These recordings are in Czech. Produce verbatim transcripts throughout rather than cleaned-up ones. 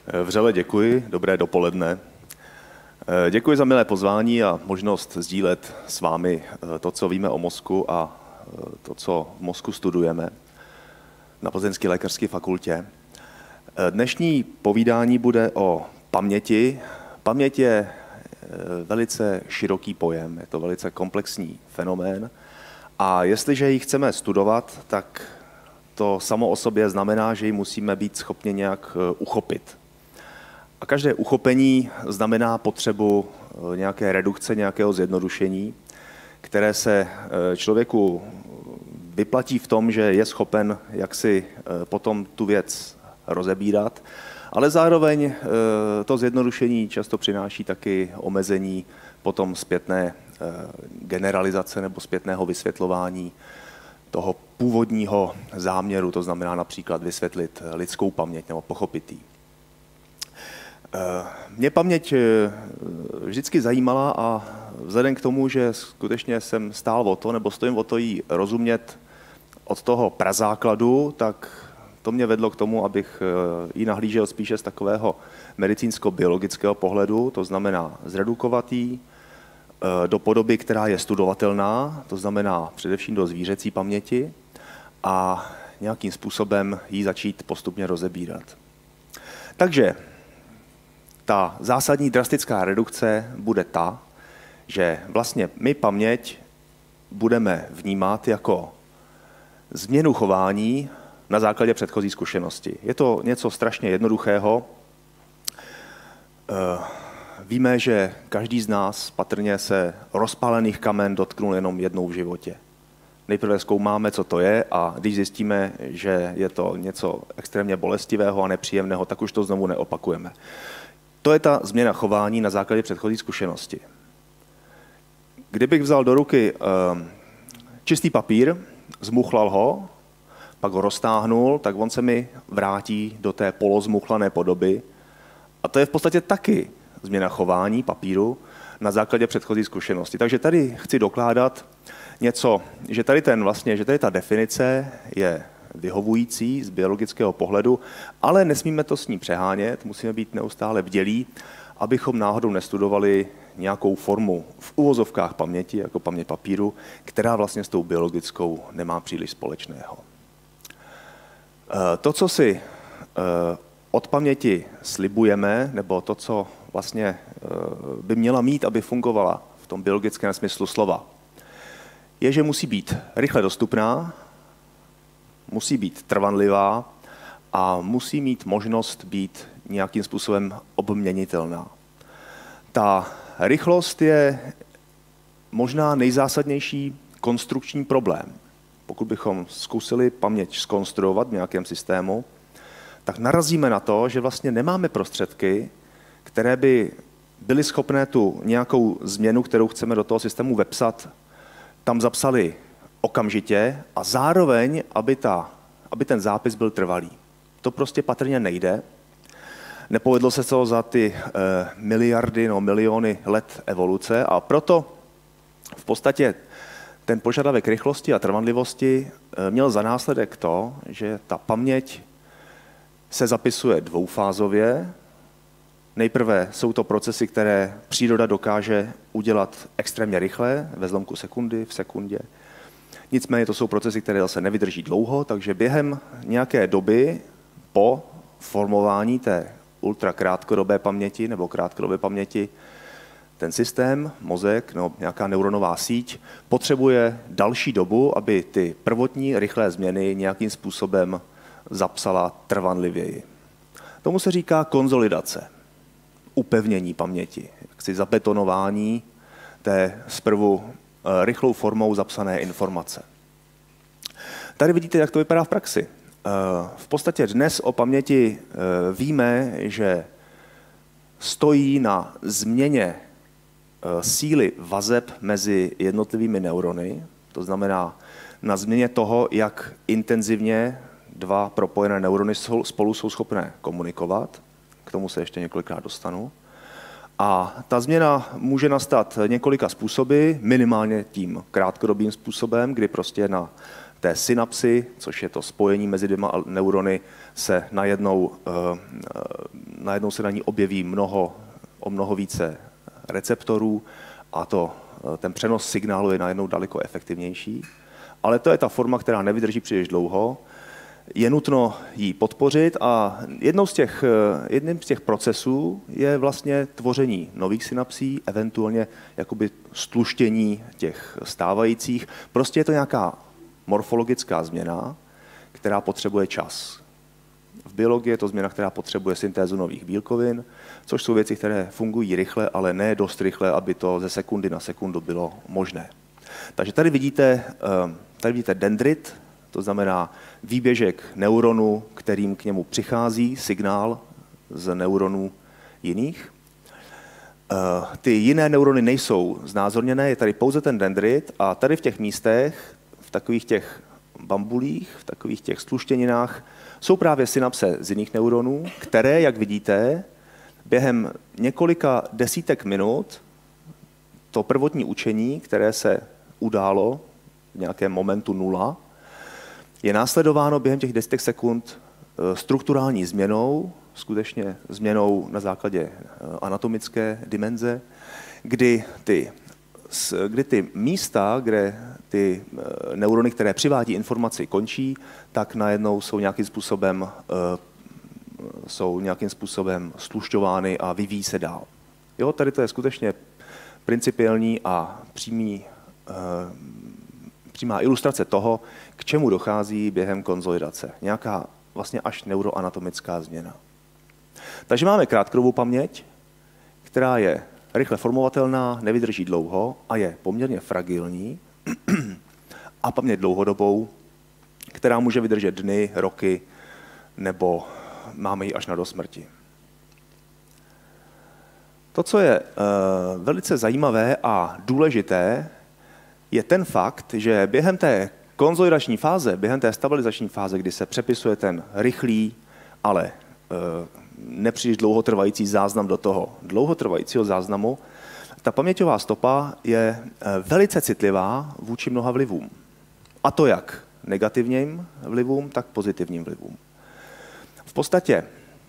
Vřele děkuji, dobré dopoledne. Děkuji za milé pozvání a možnost sdílet s vámi to, co víme o mozku a to, co v mozku studujeme na Plzeňské lékařské fakultě. Dnešní povídání bude o paměti. Paměť je velice široký pojem, je to velice komplexní fenomén a jestliže ji chceme studovat, tak to samo o sobě znamená, že ji musíme být schopni nějak uchopit. A každé uchopení znamená potřebu nějaké redukce, nějakého zjednodušení, které se člověku vyplatí v tom, že je schopen jaksi potom tu věc rozebírat, ale zároveň to zjednodušení často přináší taky omezení potom zpětné generalizace nebo zpětného vysvětlování toho původního záměru, to znamená například vysvětlit lidskou paměť nebo pochopit ji. Mě paměť vždycky zajímala a vzhledem k tomu, že skutečně jsem stál o to, nebo stojím o to jí rozumět od toho prazákladu, tak to mě vedlo k tomu, abych ji nahlížel spíše z takového medicínsko-biologického pohledu, to znamená zredukovat ji do podoby, která je studovatelná, to znamená především do zvířecí paměti a nějakým způsobem ji začít postupně rozebírat. Takže ta zásadní drastická redukce bude ta, že vlastně my paměť budeme vnímat jako změnu chování na základě předchozí zkušenosti. Je to něco strašně jednoduchého. Víme, že každý z nás patrně se rozpálených kamen dotknul jenom jednou v životě. Nejprve zkoumáme, co to je, a když zjistíme, že je to něco extrémně bolestivého a nepříjemného, tak už to znovu neopakujeme. To je ta změna chování na základě předchozí zkušenosti. Kdybych vzal do ruky čistý papír, zmuchlal ho, pak ho roztáhnul, tak on se mi vrátí do té polozmuchlané podoby. A to je v podstatě taky změna chování papíru na základě předchozí zkušenosti. Takže tady chci dokládat něco, že tady, ten vlastně, že tady ta definice je vyhovující z biologického pohledu, ale nesmíme to s ní přehánět, musíme být neustále bdělí, abychom náhodou nestudovali nějakou formu v uvozovkách paměti, jako paměť papíru, která vlastně s tou biologickou nemá příliš společného. To, co si od paměti slibujeme, nebo to, co vlastně by měla mít, aby fungovala v tom biologickém smyslu slova, je, že musí být rychle dostupná, musí být trvanlivá a musí mít možnost být nějakým způsobem obměnitelná. Ta rychlost je možná nejzásadnější konstrukční problém. Pokud bychom zkusili paměť zkonstruovat v nějakém systému, tak narazíme na to, že vlastně nemáme prostředky, které by byly schopné tu nějakou změnu, kterou chceme do toho systému vepsat, tam zapsali okamžitě a zároveň, aby, ta, aby ten zápis byl trvalý. To prostě patrně nejde. Nepovedlo se to za ty eh, miliardy, no miliony let evoluce a proto v podstatě ten požadavek rychlosti a trvanlivosti eh, měl za následek to, že ta paměť se zapisuje dvoufázově. Nejprve jsou to procesy, které příroda dokáže udělat extrémně rychle, ve zlomku sekundy, v sekundě. Nicméně to jsou procesy, které zase nevydrží dlouho, takže během nějaké doby po formování té ultrakrátkodobé paměti nebo krátkodobé paměti ten systém, mozek, no, nějaká neuronová síť potřebuje další dobu, aby ty prvotní rychlé změny nějakým způsobem zapsala trvanlivěji. Tomu se říká konzolidace, upevnění paměti, jaksi zabetonování té zprvu rychlou formou zapsané informace. Tady vidíte, jak to vypadá v praxi. V podstatě dnes o paměti víme, že stojí na změně síly vazeb mezi jednotlivými neurony, to znamená na změně toho, jak intenzivně dva propojené neurony spolu jsou schopné komunikovat. K tomu se ještě několikrát dostanu. A ta změna může nastat několika způsoby, minimálně tím krátkodobým způsobem, kdy prostě na té synapsy, což je to spojení mezi dvěma neurony, se najednou, najednou se na ní objeví mnoho, o mnoho více receptorů a to, ten přenos signálu je najednou daleko efektivnější. Ale to je ta forma, která nevydrží příliš dlouho. Je nutno ji podpořit a jednou z těch, jedním z těch procesů je vlastně tvoření nových synapsí, eventuálně jakoby stluštění těch stávajících. Prostě je to nějaká morfologická změna, která potřebuje čas. V biologii je to změna, která potřebuje syntézu nových bílkovin, což jsou věci, které fungují rychle, ale ne dost rychle, aby to ze sekundy na sekundu bylo možné. Takže tady vidíte, tady vidíte dendrit, to znamená výběžek neuronu, kterým k němu přichází signál z neuronů jiných. Ty jiné neurony nejsou znázorněné, je tady pouze ten dendrit a tady v těch místech, v takových těch bambulích, v takových těch stluštěninách jsou právě synapse z jiných neuronů, které, jak vidíte, během několika desítek minut to prvotní učení, které se událo v nějakém momentu nula, je následováno během těch desítek sekund strukturální změnou, skutečně změnou na základě anatomické dimenze, kdy ty, kdy ty místa, kde ty neurony, které přivádí informaci, končí, tak najednou jsou nějakým způsobem, jsou nějakým způsobem slušťovány a vyvíjí se dál. Jo, tady to je skutečně principiální a přímý, přímá ilustrace toho, k čemu dochází během konzolidace. Nějaká vlastně až neuroanatomická změna. Takže máme krátkodobou paměť, která je rychle formovatelná, nevydrží dlouho a je poměrně fragilní. A paměť dlouhodobou, která může vydržet dny, roky, nebo máme ji až na dosmrti. To, co je uh, velice zajímavé a důležité, je ten fakt, že během té konzolidační fáze, během té stabilizační fáze, kdy se přepisuje ten rychlý, ale uh, nepříliš dlouhotrvající záznam do toho dlouhotrvajícího záznamu, ta paměťová stopa je velice citlivá vůči mnoha vlivům. A to jak negativním vlivům, tak pozitivním vlivům. V podstatě,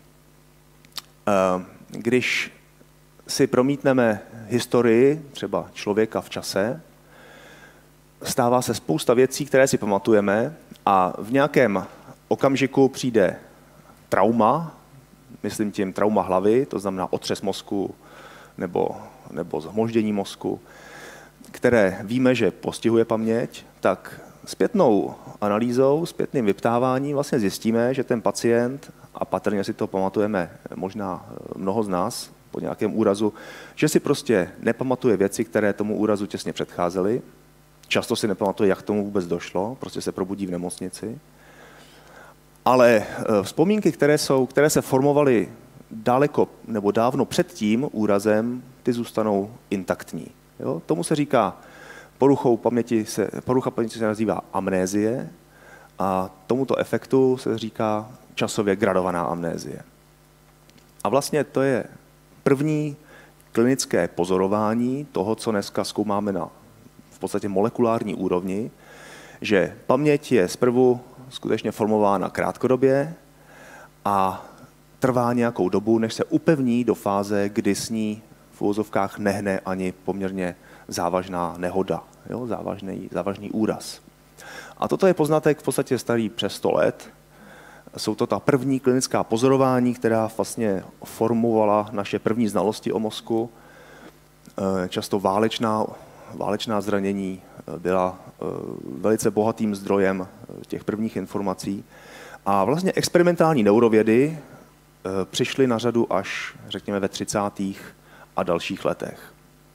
když si promítneme historii třeba člověka v čase, stává se spousta věcí, které si pamatujeme a v nějakém okamžiku přijde trauma, myslím tím trauma hlavy, to znamená otřes mozku nebo, nebo zhmoždění mozku, které víme, že postihuje paměť, tak zpětnou analýzou, zpětným vyptáváním vlastně zjistíme, že ten pacient, a patrně si to pamatujeme možná mnoho z nás po nějakém úrazu, že si prostě nepamatuje věci, které tomu úrazu těsně předcházely. Často si nepamatuje, jak tomu vůbec došlo, prostě se probudí v nemocnici. Ale vzpomínky, které, jsou, které se formovaly daleko nebo dávno před tím úrazem, ty zůstanou intaktní. Jo? Tomu se říká, poruchou paměti se, porucha paměti se nazývá amnézie a tomuto efektu se říká časově gradovaná amnézie. A vlastně to je první klinické pozorování toho, co dneska zkoumáme na v podstatě molekulární úrovni, že paměť je zprvu skutečně formována krátkodobě a trvá nějakou dobu, než se upevní do fáze, kdy s ní v uvozovkách nehne ani poměrně závažná nehoda, jo? Závažný, závažný úraz. A toto je poznatek v podstatě starý přes sto let. Jsou to ta první klinická pozorování, která vlastně formovala naše první znalosti o mozku. Často válečná, válečná zranění byla velice bohatým zdrojem těch prvních informací. A vlastně experimentální neurovědy přišly na řadu až, řekněme, ve třicátých a dalších letech.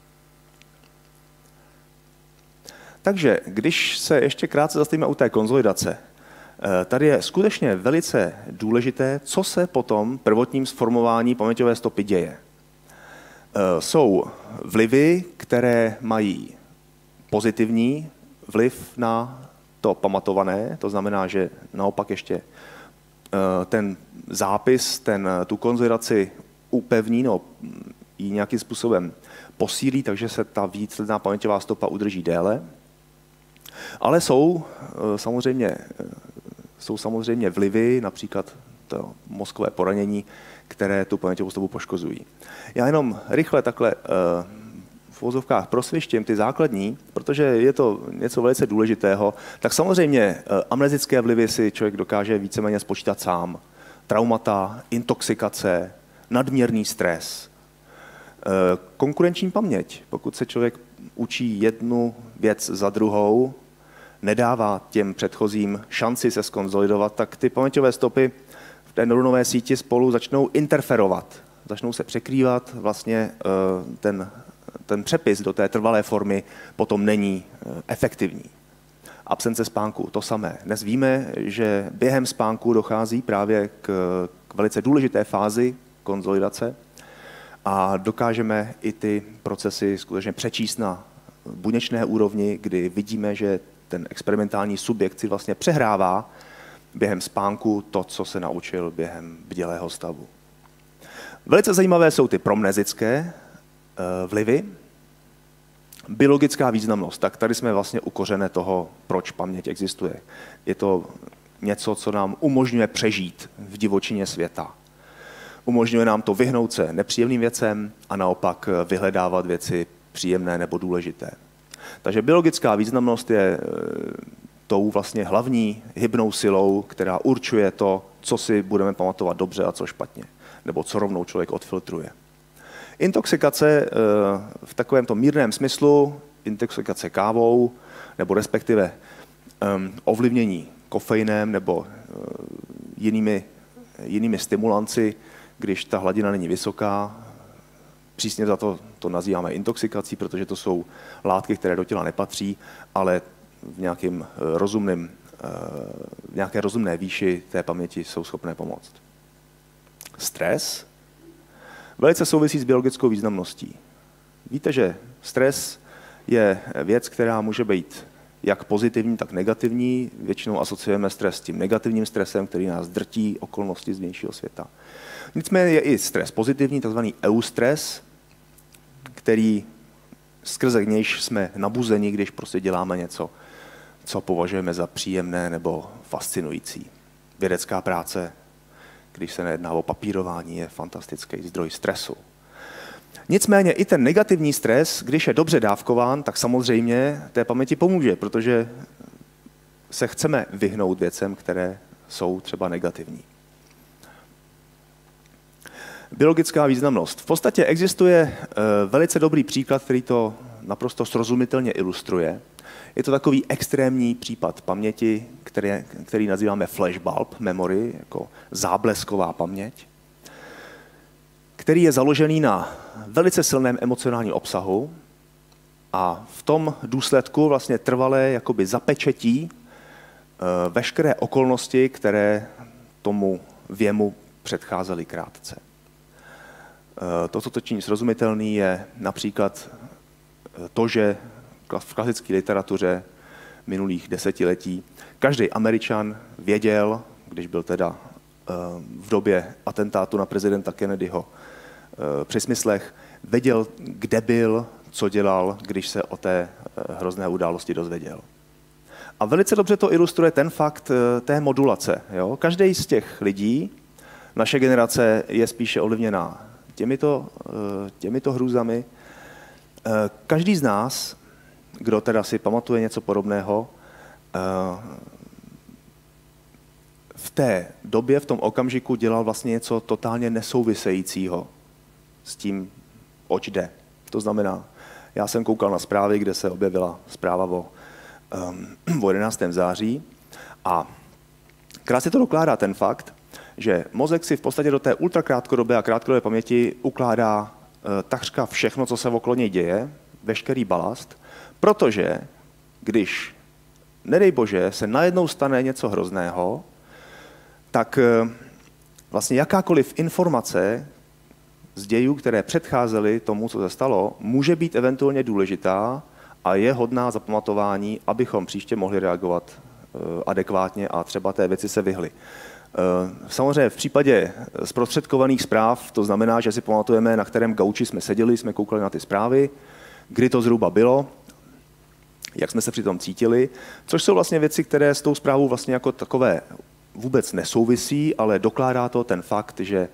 Takže když se ještě krátce zastavíme u té konzolidace, tady je skutečně velice důležité, co se po tom prvotním zformování paměťové stopy děje. Jsou vlivy, které mají pozitivní vliv na to pamatované, to znamená, že naopak ještě ten zápis, ten, tu konzolidaci upevní, no, ji nějakým způsobem posílí, takže se ta výsledná paměťová stopa udrží déle. Ale jsou samozřejmě, jsou samozřejmě vlivy, například to mozkové poranění, které tu paměťovou stopu poškozují. Já jenom rychle takhle v uvozovkách prosvištím ty základní, protože je to něco velice důležitého, tak samozřejmě amnezické vlivy si člověk dokáže víceméně spočítat sám. Traumata, intoxikace, nadměrný stres, konkurenční paměť. Pokud se člověk učí jednu věc za druhou, nedává těm předchozím šanci se skonsolidovat, tak ty paměťové stopy v té neuronové síti spolu začnou interferovat, začnou se překrývat, vlastně ten, ten přepis do té trvalé formy potom není efektivní. Absence spánku, to samé. Dnes víme, že během spánku dochází právě k, k velice důležité fázi konsolidace a dokážeme i ty procesy skutečně přečíst na buněčné úrovni, kdy vidíme, že ten experimentální subjekt si vlastně přehrává během spánku to, co se naučil během bdělého stavu. Velice zajímavé jsou ty promnezické vlivy. Biologická významnost, tak tady jsme vlastně u kořene toho, proč paměť existuje. Je to něco, co nám umožňuje přežít v divočině světa. Umožňuje nám to vyhnout se nepříjemným věcem a naopak vyhledávat věci příjemné nebo důležité. Takže biologická významnost je tou vlastně hlavní hybnou silou, která určuje to, co si budeme pamatovat dobře a co špatně, nebo co rovnou člověk odfiltruje. Intoxikace v takovémto mírném smyslu, intoxikace kávou, nebo respektive ovlivnění kofeinem nebo jinými, jinými stimulanci, když ta hladina není vysoká, přísně za to to nazýváme intoxikací, protože to jsou látky, které do těla nepatří, ale v nějakým rozumným, v nějaké rozumné výši té paměti jsou schopné pomoct. Stres velice souvisí s biologickou významností. Víte, že stres je věc, která může být jak pozitivní, tak negativní. Většinou asociujeme stres s tím negativním stresem, který nás drtí okolnosti z vnějšího světa. Nicméně je i stres pozitivní, takzvaný eustres, který skrze nějž jsme nabuzeni, když prostě děláme něco, co považujeme za příjemné nebo fascinující. Vědecká práce, když se nejedná o papírování, je fantastický zdroj stresu. Nicméně i ten negativní stres, když je dobře dávkován, tak samozřejmě té paměti pomůže, protože se chceme vyhnout věcem, které jsou třeba negativní. Biologická významnost. V podstatě existuje velice dobrý příklad, který to naprosto srozumitelně ilustruje. Je to takový extrémní případ paměti, který, který nazýváme flashbulb memory, jako záblesková paměť, který je založený na velice silném emocionálním obsahu a v tom důsledku vlastně trvalé jakoby zapečetí veškeré okolnosti, které tomu věmu předcházely krátce. To, co to činí srozumitelný, je například to, že v klasické literatuře minulých desetiletí každý Američan věděl, když byl teda v době atentátu na prezidenta Kennedyho při smyslech, věděl, kde byl, co dělal, když se o té hrozné události dozvěděl. A velice dobře to ilustruje ten fakt té modulace. Jo? Každý z těch lidí, naše generace je spíše ovlivněná těmito, těmito hrůzami. Každý z nás, kdo teda si pamatuje něco podobného, v té době, v tom okamžiku dělal vlastně něco totálně nesouvisejícího s tím, oč jde. To znamená, já jsem koukal na zprávy, kde se objevila zpráva o, um, o jedenáctého září a krásně to dokládá ten fakt, že mozek si v podstatě do té ultrakrátkodobé a krátkodobé paměti ukládá uh, takřka všechno, co se okolo něj děje, veškerý balast, protože když, nedej bože, se najednou stane něco hrozného, tak uh, vlastně jakákoliv informace z dějů, které předcházely tomu, co se stalo, může být eventuálně důležitá a je hodná zapamatování, abychom příště mohli reagovat adekvátně a třeba té věci se vyhli. Samozřejmě v případě zprostředkovaných zpráv to znamená, že si pamatujeme, na kterém gauči jsme seděli, jsme koukali na ty zprávy, kdy to zhruba bylo, jak jsme se při tom cítili, což jsou vlastně věci, které s tou zprávou vlastně jako takové vůbec nesouvisí, ale dokládá to ten fakt, že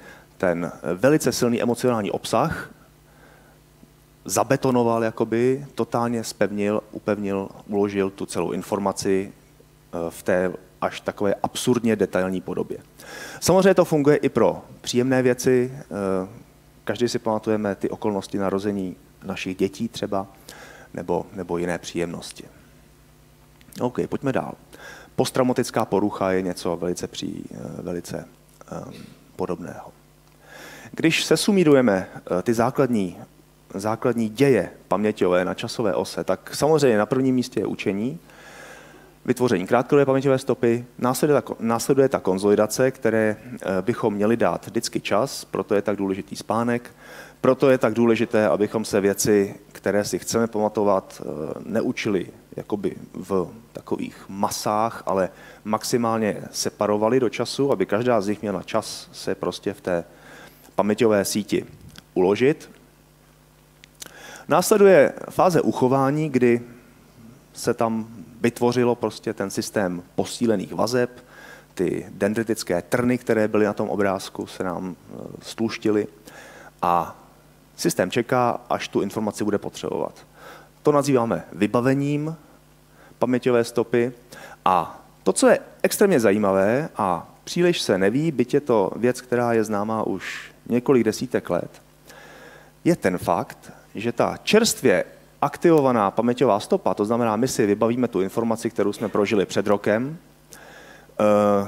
ten velice silný emocionální obsah zabetonoval, jakoby, totálně spevnil, upevnil, uložil tu celou informaci v té až takové absurdně detailní podobě. Samozřejmě to funguje i pro příjemné věci. Každý si pamatujeme ty okolnosti narození našich dětí třeba, nebo, nebo jiné příjemnosti. OK, pojďme dál. Posttraumatická porucha je něco velice, pří, velice um, podobného. Když sesumírujeme ty základní, základní děje paměťové na časové ose, tak samozřejmě na prvním místě je učení, vytvoření krátkodobé paměťové stopy, následuje ta, následuje ta konzolidace, které bychom měli dát vždycky čas, proto je tak důležitý spánek, proto je tak důležité, abychom se věci, které si chceme pamatovat, neučili jakoby v takových masách, ale maximálně separovali do času, aby každá z nich měla čas se prostě v té paměťové síti uložit. Následuje fáze uchování, kdy se tam vytvořilo prostě ten systém posílených vazeb, ty dendritické trny, které byly na tom obrázku, se nám stluštily a systém čeká, až tu informaci bude potřebovat. To nazýváme vybavením paměťové stopy a to, co je extrémně zajímavé a příliš se neví, byť je to věc, která je známá už několik desítek let, je ten fakt, že ta čerstvě aktivovaná paměťová stopa, to znamená, my si vybavíme tu informaci, kterou jsme prožili před rokem, eh,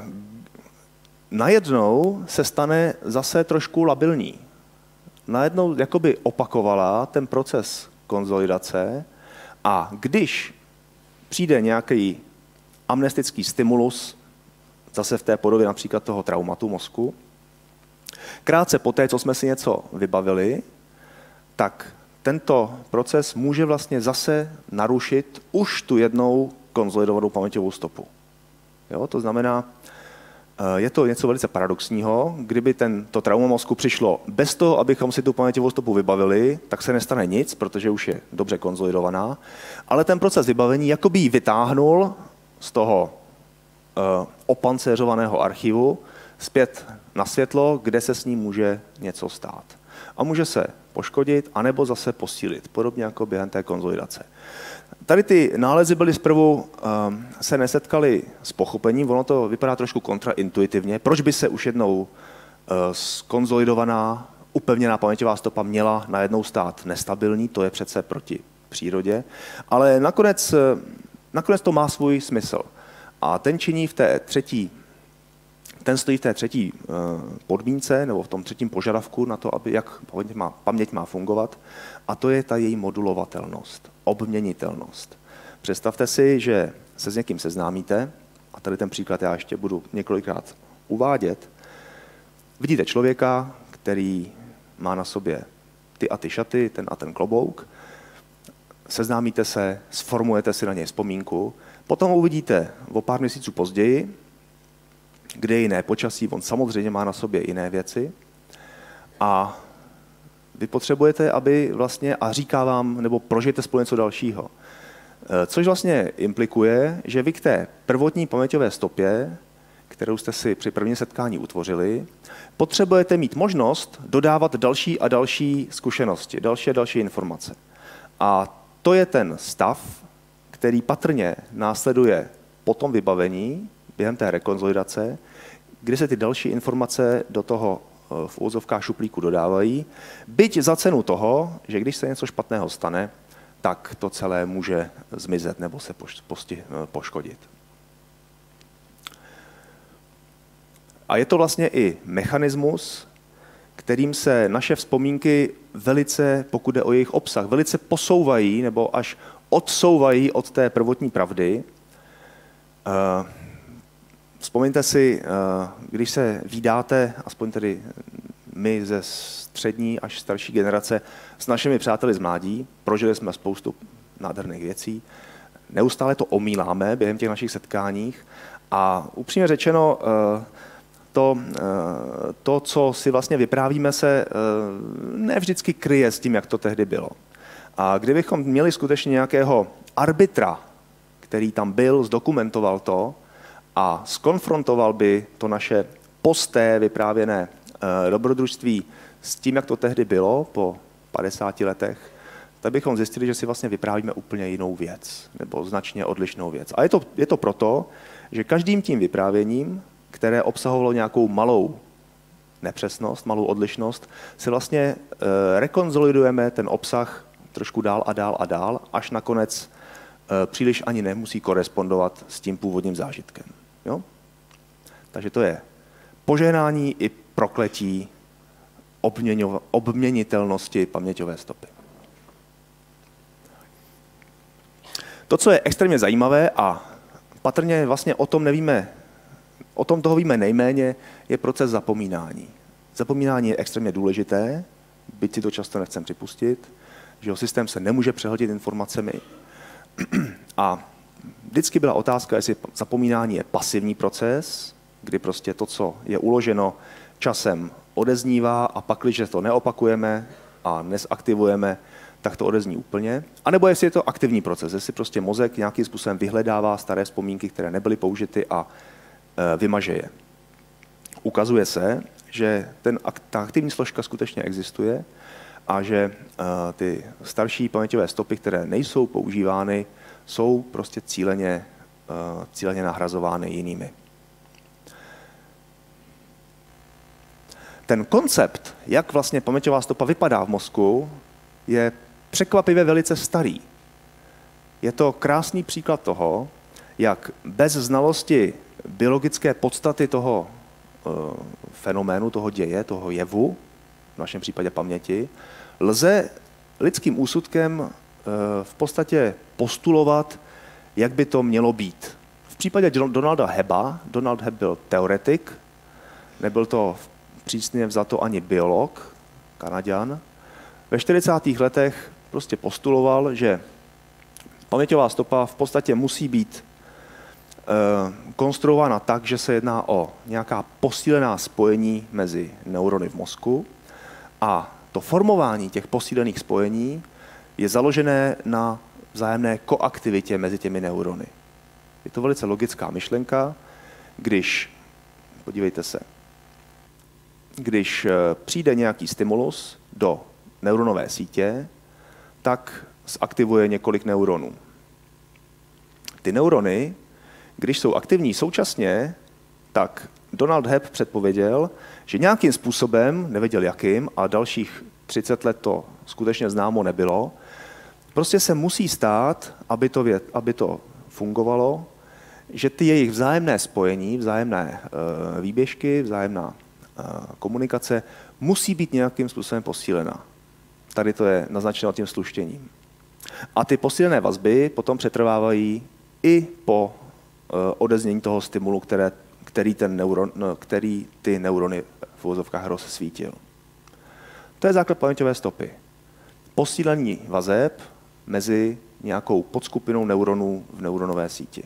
najednou se stane zase trošku labilní. Najednou jakoby opakovala ten proces konzolidace a když přijde nějaký amnestický stimulus, zase v té podobě například toho traumatu mozku, krátce poté, co jsme si něco vybavili, tak tento proces může vlastně zase narušit už tu jednou konzolidovanou paměťovou stopu. Jo, to znamená, je to něco velice paradoxního. Kdyby tento trauma mozku přišlo bez toho, abychom si tu paměťovou stopu vybavili, tak se nestane nic, protože už je dobře konzolidovaná. Ale ten proces vybavení jakoby ji vytáhnul z toho uh, opancéřovaného archivu zpět na světlo, kde se s ním může něco stát. A může se poškodit, anebo zase posílit, podobně jako během té konzolidace. Tady ty nálezy byly zprvu, um, se nesetkaly s pochopením, ono to vypadá trošku kontraintuitivně. Proč by se už jednou uh, skonzolidovaná, upevněná paměťová stopa měla najednou stát nestabilní, to je přece proti přírodě, ale nakonec, nakonec to má svůj smysl. A ten činí v té třetí Ten stojí v té třetí podmínce, nebo v tom třetím požadavku na to, aby jak paměť má, paměť má fungovat, a to je ta její modulovatelnost, obměnitelnost. Představte si, že se s někým seznámíte, a tady ten příklad já ještě budu několikrát uvádět. Vidíte člověka, který má na sobě ty a ty šaty, ten a ten klobouk, seznámíte se, sformujete si na něj vzpomínku, potom ho uvidíte o pár měsíců později, kde je jiné počasí, on samozřejmě má na sobě jiné věci a vy potřebujete, aby vlastně, a říká vám, nebo prožijete spolu něco dalšího. Což vlastně implikuje, že vy k té prvotní paměťové stopě, kterou jste si při prvním setkání utvořili, potřebujete mít možnost dodávat další a další zkušenosti, další a další informace. A to je ten stav, který patrně následuje po tom vybavení, během té rekonzolidace, kdy se ty další informace do toho v úvozovkách šuplíku dodávají, byť za cenu toho, že když se něco špatného stane, tak to celé může zmizet nebo se poškodit. A je to vlastně i mechanismus, kterým se naše vzpomínky velice, pokud jde o jejich obsah, velice posouvají nebo až odsouvají od té prvotní pravdy. Vzpomeňte si, když se vídáte, aspoň tedy my ze střední až starší generace, s našimi přáteli z mládí, prožili jsme spoustu nádherných věcí, neustále to omíláme během těch našich setkáních a upřímně řečeno, to, to, co si vlastně vyprávíme, se ne vždycky kryje s tím, jak to tehdy bylo. A kdybychom měli skutečně nějakého arbitra, který tam byl, zdokumentoval to a skonfrontoval by to naše posté vyprávěné dobrodružství s tím, jak to tehdy bylo po padesáti letech, tak bychom zjistili, že si vlastně vyprávíme úplně jinou věc, nebo značně odlišnou věc. A je to, je to proto, že každým tím vyprávěním, které obsahovalo nějakou malou nepřesnost, malou odlišnost, si vlastně e, rekonzolidujeme ten obsah trošku dál a dál a dál, až nakonec e, příliš ani nemusí korespondovat s tím původním zážitkem. Jo? Takže to je požehnání i prokletí obměnitelnosti paměťové stopy. To, co je extrémně zajímavé a patrně vlastně o tom nevíme, o tom toho víme nejméně, je proces zapomínání. Zapomínání je extrémně důležité, byť si to často nechcem připustit, že jeho systém se nemůže přehltit informacemi. A vždycky byla otázka, jestli zapomínání je pasivní proces, kdy prostě to, co je uloženo časem, odeznívá a pak, když to neopakujeme a nezaktivujeme, tak to odezní úplně. A nebo jestli je to aktivní proces, jestli prostě mozek nějakým způsobem vyhledává staré vzpomínky, které nebyly použity a e, vymaže je. Ukazuje se, že ten, ta aktivní složka skutečně existuje a že e, ty starší paměťové stopy, které nejsou používány, jsou prostě cíleně, e, cíleně nahrazovány jinými. Ten koncept, jak vlastně paměťová stopa vypadá v mozku, je překvapivě velice starý. Je to krásný příklad toho, jak bez znalosti biologické podstaty toho e, fenoménu, toho děje, toho jevu, v našem případě paměti, lze lidským úsudkem e, v podstatě postulovat, jak by to mělo být. V případě Donalda Hebba, Donald Hebb byl teoretik, nebyl to přísně vzato ani biolog, Kanaďan. Ve čtyřicátých letech prostě postuloval, že paměťová stopa v podstatě musí být e, konstruována tak, že se jedná o nějaká posílená spojení mezi neurony v mozku a to formování těch posílených spojení je založené na vzájemné koaktivitě mezi těmi neurony. Je to velice logická myšlenka, když, podívejte se, když přijde nějaký stimulus do neuronové sítě, tak zaktivuje několik neuronů. Ty neurony, když jsou aktivní současně, tak Donald Hebb předpověděl, že nějakým způsobem, nevěděl jakým, a dalších třicet let to skutečně známo nebylo, prostě se musí stát, aby to, vě, aby to fungovalo, že ty jejich vzájemné spojení, vzájemné e, výběžky, vzájemná e, komunikace musí být nějakým způsobem posílena. Tady to je naznačeno tím sluštěním. A ty posílené vazby potom přetrvávají i po e, odeznění toho stimulu, které, který, ten neuron, no, který ty neurony v uvozovkách rozsvítil. To je základ paměťové stopy. Posílení vazeb mezi nějakou podskupinou neuronů v neuronové síti.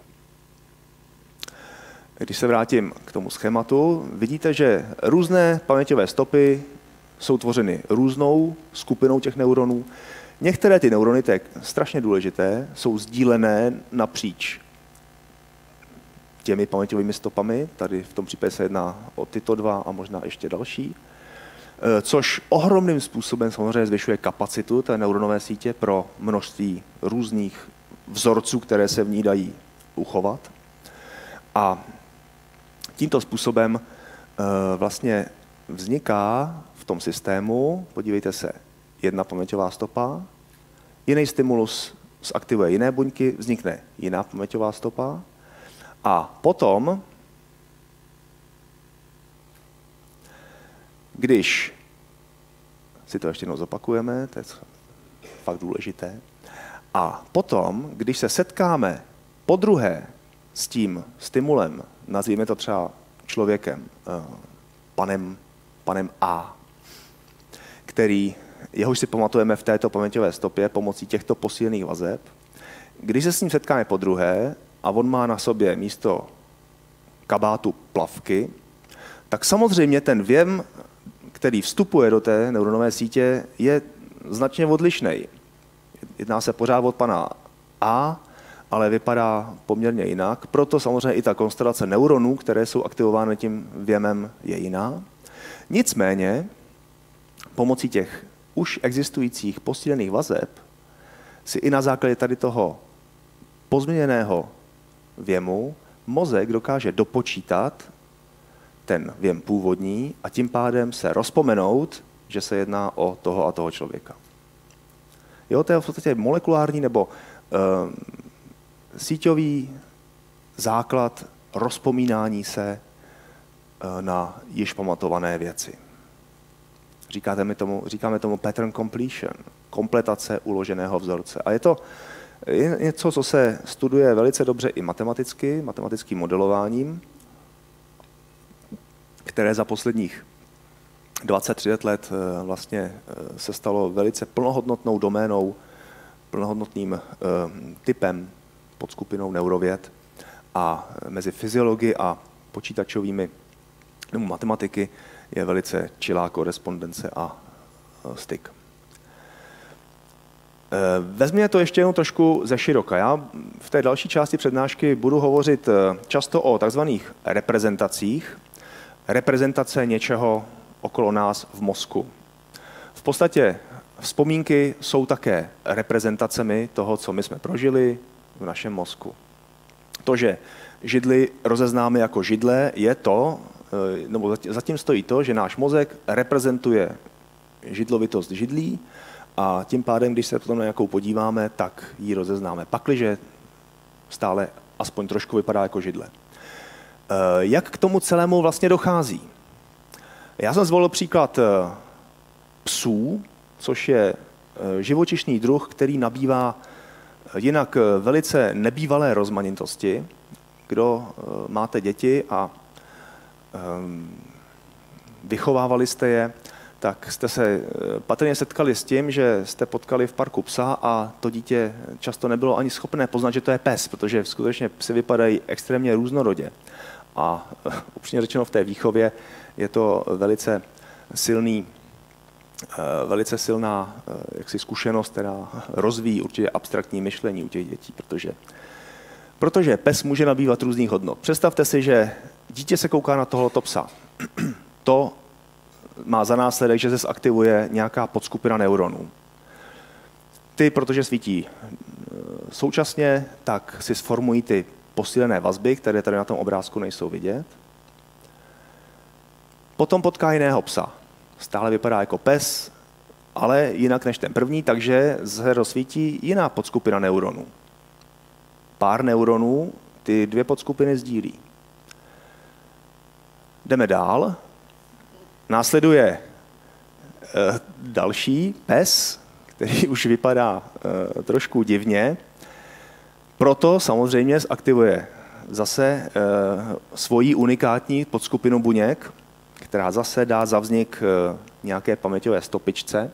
Když se vrátím k tomu schématu, vidíte, že různé paměťové stopy jsou tvořeny různou skupinou těch neuronů. Některé ty neurony, to je strašně důležité, jsou sdílené napříč těmi paměťovými stopami. Tady v tom případě se jedná o tyto dva a možná ještě další. Což ohromným způsobem samozřejmě zvyšuje kapacitu té neuronové sítě pro množství různých vzorců, které se v ní dají uchovat. A tímto způsobem vlastně vzniká v tom systému, podívejte se, jedna paměťová stopa, jiný stimulus zaktivuje jiné buňky, vznikne jiná paměťová stopa a potom, když si to ještě jednou zopakujeme, to je fakt důležité, a potom, když se setkáme podruhé s tím stimulem, nazvíme to třeba člověkem, panem, panem A, který, jehož si pamatujeme v této paměťové stopě pomocí těchto posílených vazeb, když se s ním setkáme podruhé a on má na sobě místo kabátu plavky, tak samozřejmě ten věm, který vstupuje do té neuronové sítě, je značně odlišný. Jedná se pořád od pana A, ale vypadá poměrně jinak. Proto samozřejmě i ta konstelace neuronů, které jsou aktivovány tím věmem, je jiná. Nicméně pomocí těch už existujících posílených vazeb si i na základě tady toho pozměněného věmu mozek dokáže dopočítat ten věm původní a tím pádem se rozpomenout, že se jedná o toho a toho člověka. Jo, to je v podstatě molekulární nebo uh, síťový základ rozpomínání se uh, na již pamatované věci. Říkáte mi tomu, říkáme tomu pattern completion, kompletace uloženého vzorce. A je to něco, co se studuje velice dobře i matematicky, matematickým modelováním, které za posledních dvacet třicet let vlastně se stalo velice plnohodnotnou doménou, plnohodnotným typem podskupinou neurověd a mezi fyziology a počítačovými nebo matematiky je velice čilá korespondence a styk. Vezměme to ještě jenom trošku ze široka. Já v té další části přednášky budu hovořit často o takzvaných reprezentacích. Reprezentace něčeho okolo nás v mozku. V podstatě vzpomínky jsou také reprezentacemi toho, co my jsme prožili v našem mozku. To, že židli rozeznáme jako židle, je to, nebo zatím stojí to, že náš mozek reprezentuje židlovitost židlí a tím pádem, když se potom na nějakou podíváme, tak ji rozeznáme. Pakliže stále aspoň trošku vypadá jako židle. Jak k tomu celému vlastně dochází? Já jsem zvolil příklad psů, což je živočišný druh, který nabývá jinak velice nebývalé rozmanitosti. Kdo máte děti a vychovávali jste je, tak jste se patrně setkali s tím, že jste potkali v parku psa a to dítě často nebylo ani schopné poznat, že to je pes, protože skutečně psy vypadají extrémně různorodě. A upřímně řečeno v té výchově je to velice silný, velice silná jaksi zkušenost, která rozvíjí určitě abstraktní myšlení u těch dětí, protože, protože pes může nabývat různých hodnot. Představte si, že dítě se kouká na tohoto psa. To má za následek, že se zaktivuje nějaká podskupina neuronů. Ty, protože svítí současně, tak si sformují ty posílené vazby, které tady na tom obrázku nejsou vidět. Potom potká jiného psa. Stále vypadá jako pes, ale jinak než ten první, takže se rozsvítí jiná podskupina neuronů. Pár neuronů ty dvě podskupiny sdílí. Jdeme dál. Následuje e, další pes, který už vypadá e, trošku divně. Proto samozřejmě zaktivuje zase e, svoji unikátní podskupinu buněk, která zase dá za vznik e, nějaké paměťové stopičce.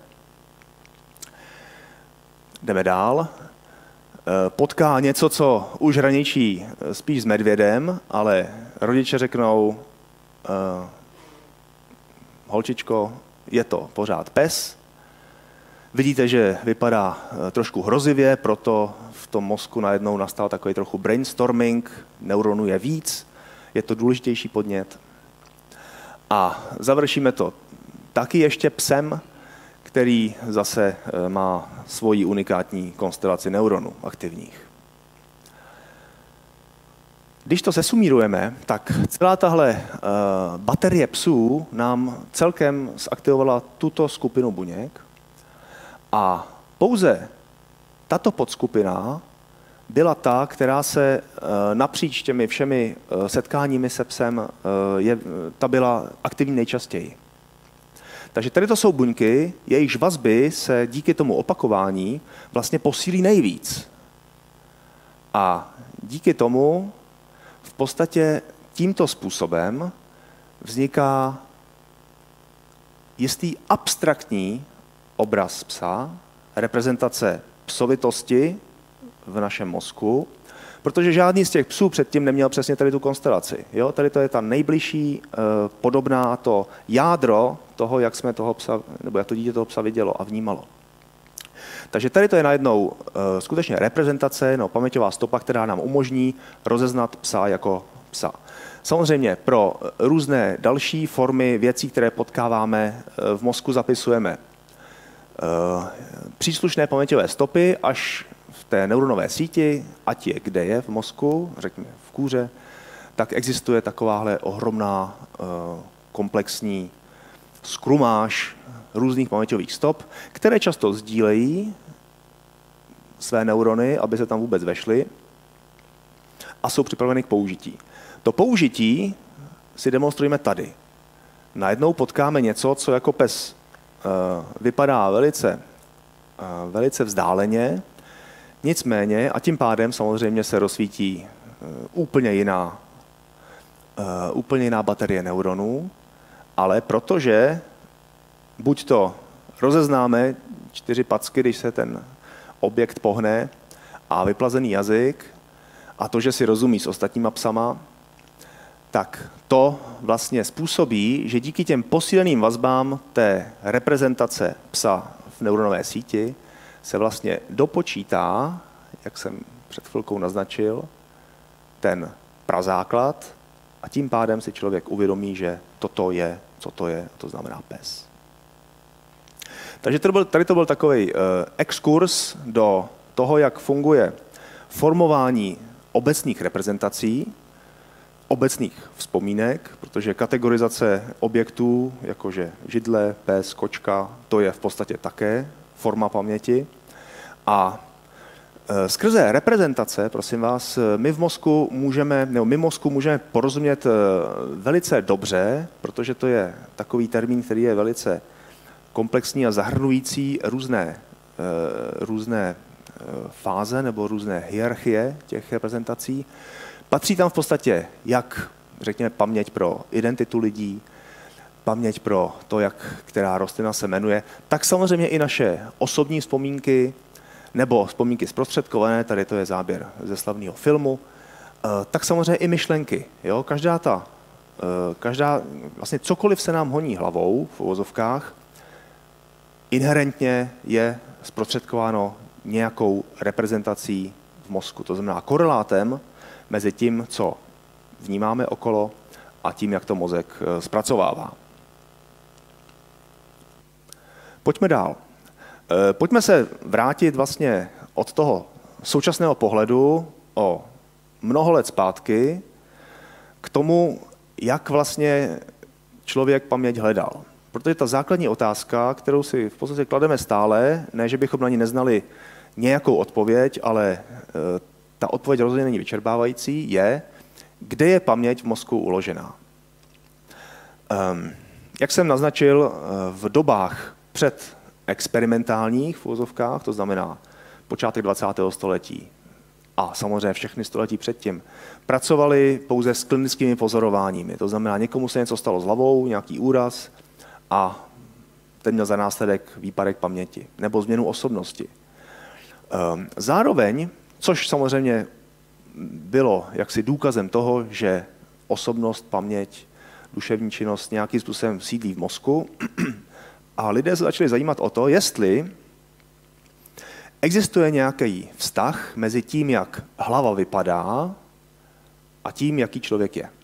Jdeme dál. E, potká něco, co už hraničí spíš s medvědem, ale rodiče řeknou, e, holčičko, je to pořád pes. Vidíte, že vypadá trošku hrozivě, proto v tom mozku najednou nastal takový trochu brainstorming, neuronů je víc, je to důležitější podnět. A završíme to taky ještě psem, který zase má svoji unikátní konstelaci neuronů aktivních. Když to sesumírujeme, tak celá tahle uh, baterie psů nám celkem zaktivovala tuto skupinu buněk a pouze tato podskupina byla ta, která se uh, napříč těmi všemi uh, setkáními se psem, uh, je, ta byla aktivní nejčastěji. Takže tady to jsou buňky, jejichž vazby se díky tomu opakování vlastně posílí nejvíc. A díky tomu v podstatě tímto způsobem vzniká jistý abstraktní obraz psa, reprezentace psovitosti v našem mozku, protože žádný z těch psů předtím neměl přesně tady tu konstelaci. Jo? Tady to je ta nejbližší eh, podobná to jádro toho, jak jsme toho psa, nebo jak to dítě toho psa vidělo a vnímalo. Takže tady to je najednou uh, skutečně reprezentace, no, paměťová stopa, která nám umožní rozeznat psa jako psa. Samozřejmě pro různé další formy věcí, které potkáváme v mozku, zapisujeme příslušné paměťové stopy až v té neuronové síti, ať je kde je v mozku, řekněme v kůře, tak existuje takováhle ohromná komplexní skrumáž různých paměťových stop, které často sdílejí své neurony, aby se tam vůbec vešly a jsou připraveny k použití. To použití si demonstrujeme tady. Najednou potkáme něco, co jako pes uh, vypadá velice, uh, velice vzdáleně, nicméně a tím pádem samozřejmě se rozsvítí uh, úplně jiná, uh, úplně jiná baterie neuronů, ale protože buď to rozeznáme čtyři packy, když se ten objekt pohne a vyplazený jazyk a to, že si rozumí s ostatníma psama, tak to vlastně způsobí, že díky těm posíleným vazbám té reprezentace psa v neuronové síti se vlastně dopočítá, jak jsem před chvilkou naznačil, ten prazáklad a tím pádem si člověk uvědomí, že toto je, co to je, to znamená pes. Takže tady, byl, tady to byl takový uh, exkurs do toho, jak funguje formování obecných reprezentací, obecných vzpomínek, protože kategorizace objektů, jakože židle, pes, kočka, to je v podstatě také forma paměti. A e, skrze reprezentace, prosím vás, my v mozku můžeme, nebo my mozku můžeme porozumět e, velice dobře, protože to je takový termín, který je velice komplexní a zahrnující různé, e, různé fáze nebo různé hierarchie těch reprezentací. Patří tam v podstatě jak, řekněme, paměť pro identitu lidí, paměť pro to, jak která rostlina se jmenuje, tak samozřejmě i naše osobní vzpomínky nebo vzpomínky zprostředkované, tady to je záběr ze slavného filmu, tak samozřejmě i myšlenky. Jo? Každá ta, každá, vlastně cokoliv se nám honí hlavou v uvozovkách, inherentně je zprostředkováno nějakou reprezentací v mozku. To znamená korelátem mezi tím, co vnímáme okolo a tím, jak to mozek zpracovává. Pojďme dál. Pojďme se vrátit vlastně od toho současného pohledu o mnoho let zpátky k tomu, jak vlastně člověk paměť hledal. Protože ta základní otázka, kterou si v podstatě klademe stále, ne, že bychom na ní neznali nějakou odpověď, ale ta odpověď rozhodně není vyčerpávající, je, kde je paměť v mozku uložená. Um, jak jsem naznačil, v dobách před experimentálních v uvozovkách, to znamená počátek dvacátého století a samozřejmě všechny století předtím, pracovali pouze s klinickými pozorováními. To znamená, někomu se něco stalo s hlavou, nějaký úraz a ten měl za následek výpadek paměti nebo změnu osobnosti. Um, zároveň, což samozřejmě bylo jaksi důkazem toho, že osobnost, paměť, duševní činnost nějakým způsobem sídlí v mozku. A lidé se začali zajímat o to, jestli existuje nějaký vztah mezi tím, jak hlava vypadá a tím, jaký člověk je.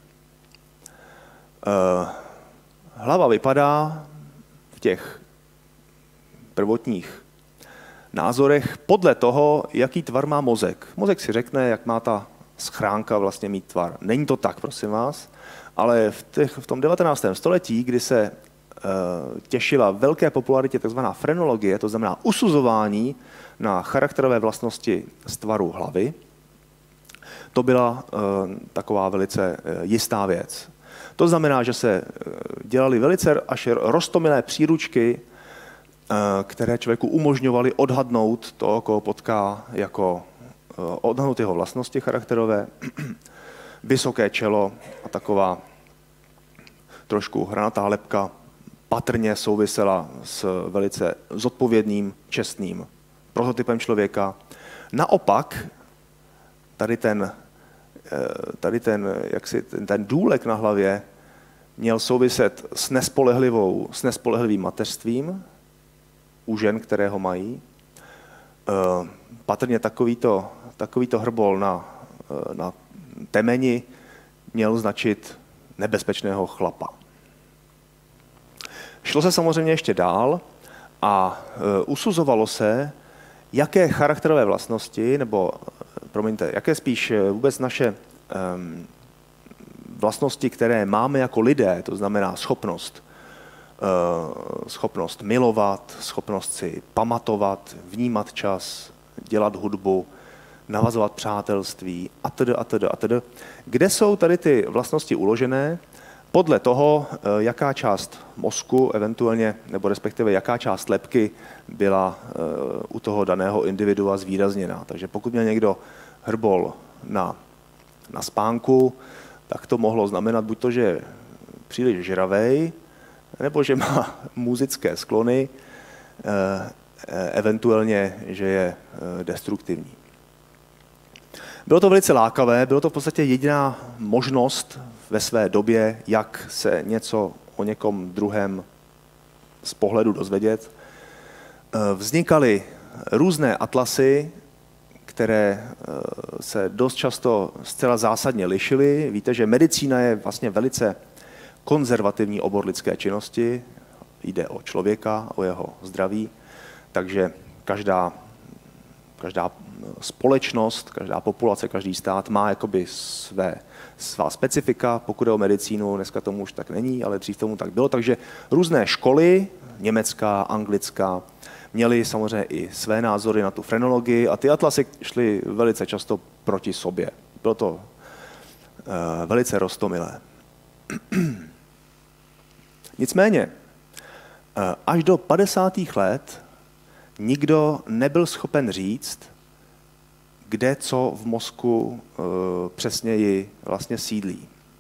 Hlava vypadá v těch prvotních názorech podle toho, jaký tvar má mozek. Mozek si řekne, jak má ta schránka vlastně mít tvar. Není to tak, prosím vás, ale v, těch, v tom devatenáctém století, kdy se uh, těšila velké popularitě tzv. Frenologie, to znamená usuzování na charakterové vlastnosti z tvaru hlavy, to byla uh, taková velice uh, jistá věc. To znamená, že se uh, dělaly velice až roztomilé příručky, uh, které člověku umožňovaly odhadnout to, koho potká, jako uh, odhadnout jeho vlastnosti charakterové, vysoké čelo a taková trošku hranatá lebka patrně souvisela s velice zodpovědným, čestným prototypem člověka. Naopak, tady ten, tady ten, jaksi, ten, ten důlek na hlavě měl souviset s nespolehlivou, s nespolehlivým mateřstvím u žen, které ho mají. Patrně takovýto, takovýto hrbol na, na temeni měl značit nebezpečného chlapa. Šlo se samozřejmě ještě dál a e, usuzovalo se, jaké charakterové vlastnosti, nebo, promiňte, jaké spíš vůbec naše e, vlastnosti, které máme jako lidé, to znamená schopnost, e, schopnost milovat, schopnost si pamatovat, vnímat čas, dělat hudbu, navazovat přátelství atd. atd. atd. Kde jsou tady ty vlastnosti uložené? Podle toho, jaká část mozku, eventuálně, nebo respektive jaká část lebky byla u toho daného individua zvýrazněná. Takže pokud měl někdo hrbol na, na spánku, tak to mohlo znamenat buď to, že je příliš žravej, nebo že má muzické sklony, eventuálně, že je destruktivní. Bylo to velice lákavé, bylo to v podstatě jediná možnost ve své době, jak se něco o někom druhém z pohledu dozvědět. Vznikaly různé atlasy, které se dost často zcela zásadně lišily. Víte, že medicína je vlastně velice konzervativní obor lidské činnosti. Jde o člověka, o jeho zdraví, takže každá, každá společnost, každá populace, každý stát má jakoby své, svá specifika, pokud je o medicínu, dneska tomu už tak není, ale dřív tomu tak bylo, takže různé školy, německá, anglická, měly samozřejmě i své názory na tu frenologii a ty atlasy šly velice často proti sobě. Bylo to uh, velice roztomilé. Nicméně, uh, až do padesátých let nikdo nebyl schopen říct, kde co v mozku uh, přesněji vlastně sídlí.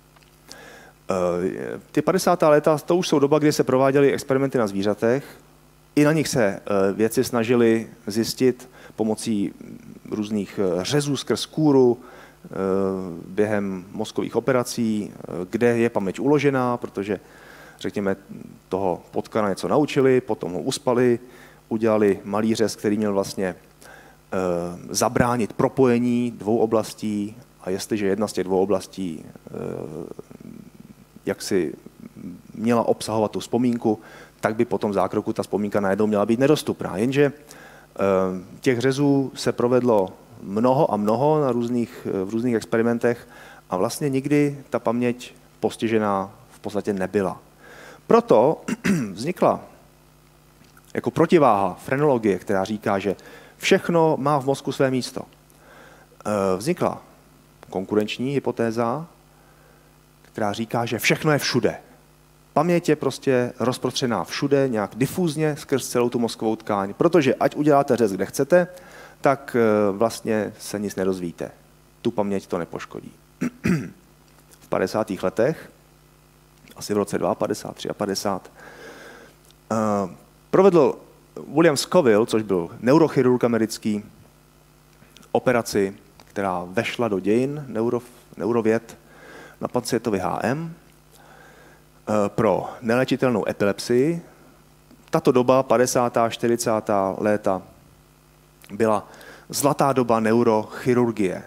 Uh, ty padesátá léta, to už jsou doba, kdy se prováděly experimenty na zvířatech. I na nich se uh, vědci snažili zjistit pomocí různých řezů skrz kůru uh, během mozkových operací, uh, kde je paměť uložená, protože, řekněme, toho potkana něco naučili, potom ho uspali, udělali malý řez, který měl vlastně zabránit propojení dvou oblastí a jestliže jedna z těch dvou oblastí jak si měla obsahovat tu vzpomínku, tak by potom v zákroku ta vzpomínka najednou měla být nedostupná. Jenže těch řezů se provedlo mnoho a mnoho na různých, v různých experimentech a vlastně nikdy ta paměť postižená v podstatě nebyla. Proto vznikla jako protiváha frenologie, která říká, že všechno má v mozku své místo. Vznikla konkurenční hypotéza, která říká, že všechno je všude. Paměť je prostě rozprostřená všude, nějak difúzně skrz celou tu mozkovou tkáň, protože ať uděláte řez, kde chcete, tak vlastně se nic nedozvíte. Tu paměť to nepoškodí. V padesátých letech, asi v roce padesát dva, tři a padesát, provedl William Scoville, což byl neurochirurg americký, operaci, která vešla do dějin neuro, neurověd na pacientovi H M pro neléčitelnou epilepsii. Tato doba, padesátá, čtyřicátá léta, byla zlatá doba neurochirurgie,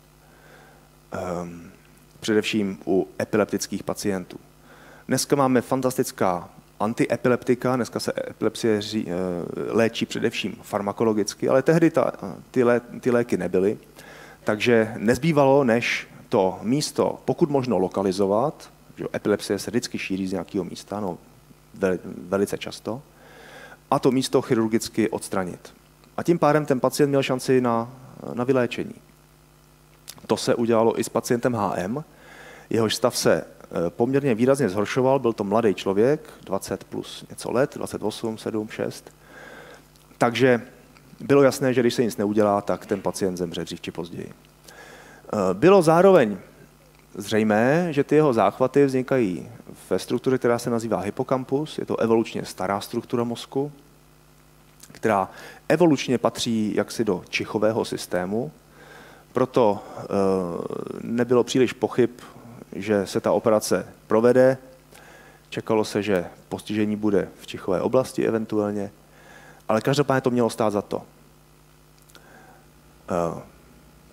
především u epileptických pacientů. Dneska máme fantastická antiepileptika, dneska se epilepsie léčí především farmakologicky, ale tehdy ta, ty, lé, ty léky nebyly, takže nezbývalo, než to místo pokud možno lokalizovat, že epilepsie se vždycky šíří z nějakého místa, no, vel, velice často, a to místo chirurgicky odstranit. A tím pádem ten pacient měl šanci na, na vyléčení. To se udělalo i s pacientem H M, jehož stav se poměrně výrazně zhoršoval, byl to mladý člověk, dvacet plus něco let, dvacet osm, sedm, šest. Takže bylo jasné, že když se nic neudělá, tak ten pacient zemře dřív či později. Bylo zároveň zřejmé, že ty jeho záchvaty vznikají ve struktuře, která se nazývá hypokampus. Je to evolučně stará struktura mozku, která evolučně patří jaksi do čichového systému. Proto nebylo příliš pochyb, že se ta operace provede. Čekalo se, že postižení bude v čichové oblasti eventuálně, ale každopádně to mělo stát za to.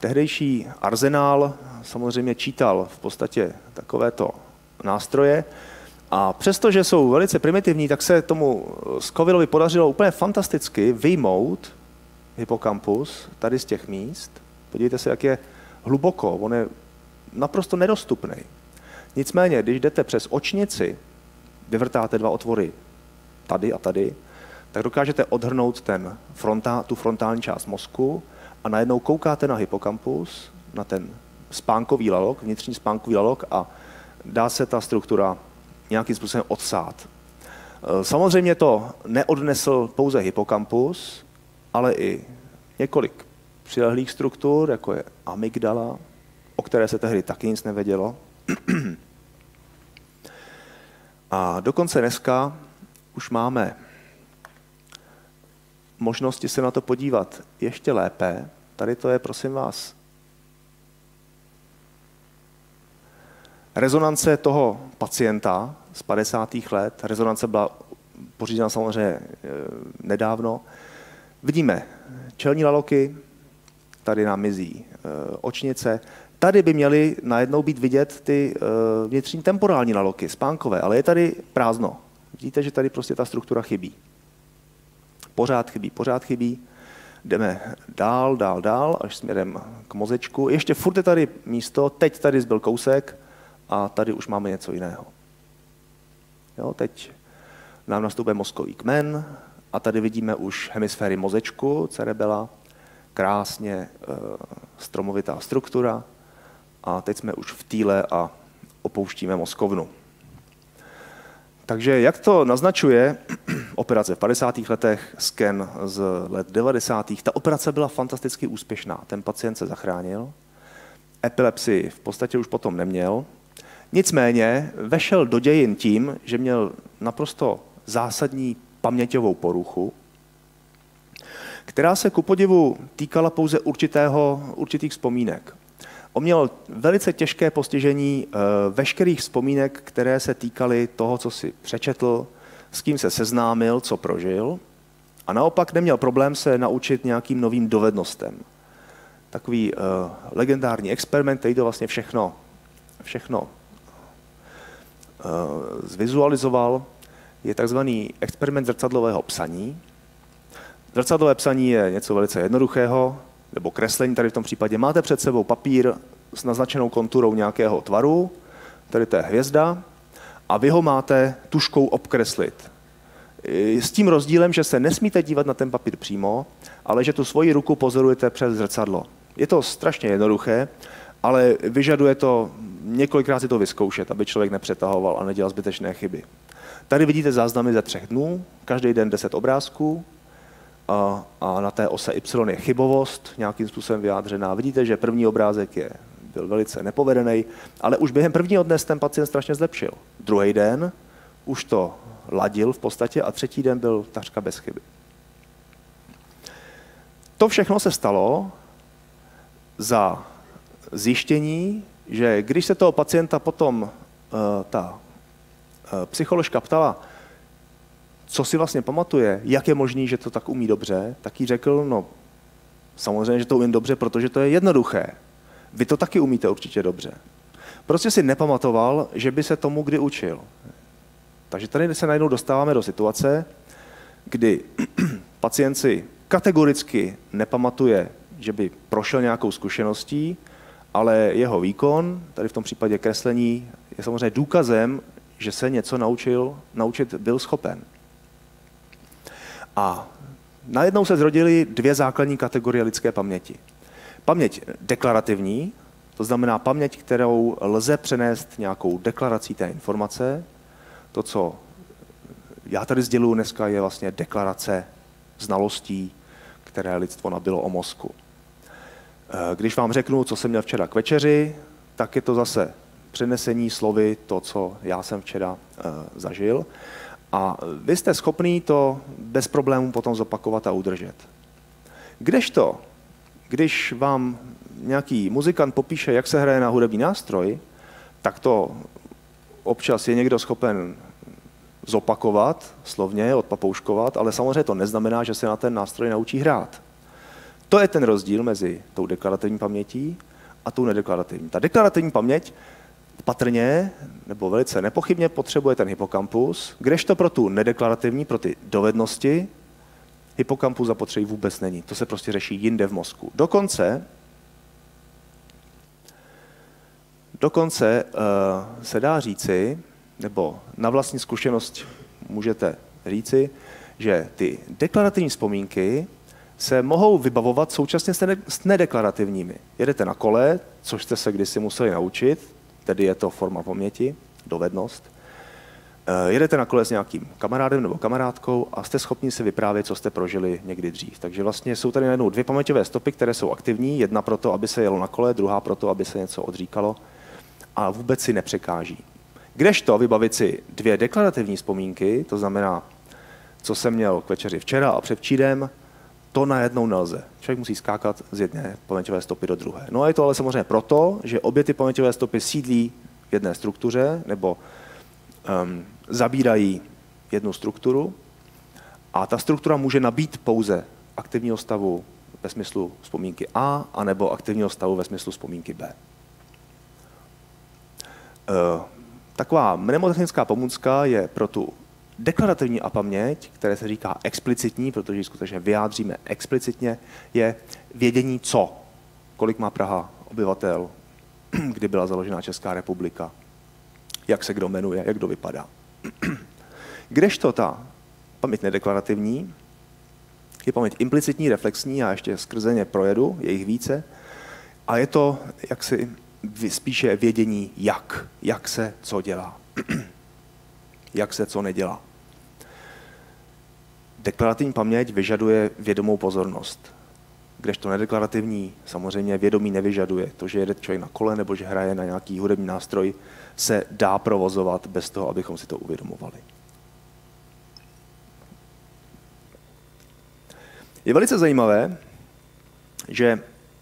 tehdejší arzenál samozřejmě čítal v podstatě takovéto nástroje a přestože jsou velice primitivní, tak se tomu Scovillovi podařilo úplně fantasticky vyjmout hypokampus tady z těch míst. Podívejte se, jak je hluboko, on je naprosto nedostupný. Nicméně, když jdete přes očnici, vyvrtáte dva otvory tady a tady, tak dokážete odhrnout ten fronta, tu frontální část mozku a najednou koukáte na hypokampus, na ten spánkový lalok, vnitřní spánkový lalok a dá se ta struktura nějakým způsobem odsát. Samozřejmě to neodnesl pouze hypokampus, ale i několik přilehlých struktur, jako je amygdala, o které se tehdy taky nic nevědělo. A dokonce dneska už máme možnosti se na to podívat ještě lépe. Tady to je, prosím vás, rezonance toho pacienta z padesátých let. Rezonance byla pořízena samozřejmě nedávno. Vidíme čelní laloky, tady nám mizí očnice. Tady by měly najednou být vidět ty vnitřní temporální laloky, spánkové, ale je tady prázdno. Vidíte, že tady prostě ta struktura chybí. Pořád chybí, pořád chybí. Jdeme dál, dál, dál, až směrem k mozečku. Ještě furt je tady místo, teď tady zbyl kousek a tady už máme něco jiného. Jo, teď nám nastupuje mozkový kmen a tady vidíme už hemisféry mozečku, cerebela, krásně e, stromovitá struktura a teď jsme už v týle a opouštíme mozkovnu. Takže jak to naznačuje operace v padesátých letech, sken z let devadesátých Ta operace byla fantasticky úspěšná. Ten pacient se zachránil. Epilepsii v podstatě už potom neměl. Nicméně vešel do dějin tím, že měl naprosto zásadní paměťovou poruchu, která se ku podivu týkala pouze určitého, určitých vzpomínek. On měl velice těžké postižení veškerých vzpomínek, které se týkaly toho, co si přečetl, s kým se seznámil, co prožil, a naopak neměl problém se naučit nějakým novým dovednostem. Takový uh, legendární experiment, který to vlastně všechno, všechno uh, zvizualizoval, je takzvaný experiment zrcadlového psaní. Zrcadlové psaní je něco velice jednoduchého, nebo kreslení tady v tom případě. Máte před sebou papír s naznačenou konturou nějakého tvaru, tady to je hvězda, a vy ho máte tužkou obkreslit. S tím rozdílem, že se nesmíte dívat na ten papír přímo, ale že tu svoji ruku pozorujete přes zrcadlo. Je to strašně jednoduché, ale vyžaduje to několikrát si to vyzkoušet, aby člověk nepřetahoval a nedělal zbytečné chyby. Tady vidíte záznamy ze třech dnů, každý den deset obrázků, a, a na té ose Y je chybovost nějakým způsobem vyjádřená. Vidíte, že první obrázek je, byl velice nepovedený, ale už během prvního dne ten pacient strašně zlepšil. Druhý den už to ladil v podstatě a třetí den byl takřka bez chyby. To všechno se stalo za zjištění, že když se toho pacienta potom uh, ta uh, psycholožka ptala, co si vlastně pamatuje, jak je možný, že to tak umí dobře, tak jí řekl, no samozřejmě, že to umím dobře, protože to je jednoduché. Vy to taky umíte určitě dobře. Prostě si nepamatoval, že by se tomu kdy učil. Takže tady se najednou dostáváme do situace, kdy pacient si kategoricky nepamatuje, že by prošel nějakou zkušeností, ale jeho výkon, tady v tom případě kreslení, je samozřejmě důkazem, že se něco naučil, naučit byl schopen. A najednou se zrodily dvě základní kategorie lidské paměti. Paměť deklarativní, to znamená paměť, kterou lze přenést nějakou deklarací té informace. To, co já tady sděluji dneska, je vlastně deklarace znalostí, které lidstvo nabylo o mozku. Když vám řeknu, co jsem měl včera k večeři, tak je to zase přenesení slovy to, co já jsem včera uh, zažil. A vy jste schopný to bez problémů potom zopakovat a udržet. Kdežto, když vám nějaký muzikant popíše, jak se hraje na hudební nástroj, tak to občas je někdo schopen zopakovat, slovně odpapouškovat, ale samozřejmě to neznamená, že se na ten nástroj naučí hrát. to je ten rozdíl mezi tou deklarativní pamětí a tou nedeklarativní. Ta deklarativní paměť patrně nebo velice nepochybně potřebuje ten hypokampus, kdežto pro tu nedeklarativní, pro ty dovednosti, hypokampus zapotřebí vůbec není. To se prostě řeší jinde v mozku. Dokonce, dokonce uh, se dá říci, nebo na vlastní zkušenost můžete říci, že ty deklarativní vzpomínky se mohou vybavovat současně s nedeklarativními. Jedete na kole, což jste se kdysi museli naučit, tedy je to forma paměti, dovednost. Jedete na kole s nějakým kamarádem nebo kamarádkou a jste schopni si vyprávět, co jste prožili někdy dřív. Takže vlastně jsou tady najednou dvě paměťové stopy, které jsou aktivní, jedna proto, aby se jelo na kole, druhá proto, aby se něco odříkalo a vůbec si nepřekáží. Kdežto vybavit si dvě deklarativní vzpomínky, to znamená, co jsem měl k večeři včera a předvčírem, to najednou nelze. Člověk musí skákat z jedné paměťové stopy do druhé. No a je to ale samozřejmě proto, že obě ty paměťové stopy sídlí v jedné struktuře nebo um, zabírají jednu strukturu a ta struktura může nabít pouze aktivního stavu ve smyslu vzpomínky A anebo aktivního stavu ve smyslu vzpomínky B. Uh, taková mnemotechnická pomůcka je pro tu deklarativní a paměť, které se říká explicitní, protože ji skutečně vyjádříme explicitně, je vědění co. Kolik má Praha obyvatel, kdy byla založena Česká republika, jak se kdo jmenuje, jak kdo vypadá. Kdežto ta paměť nedeklarativní je paměť implicitní, reflexní, a ještě skrze ně projedu, je jich více, a je to jaksi spíše vědění jak, jak se co dělá. Jak se co nedělá. Deklarativní paměť vyžaduje vědomou pozornost, kdežto nedeklarativní samozřejmě vědomí nevyžaduje. To, že jede člověk na kole nebo že hraje na nějaký hudební nástroj, se dá provozovat bez toho, abychom si to uvědomovali. Je velice zajímavé, že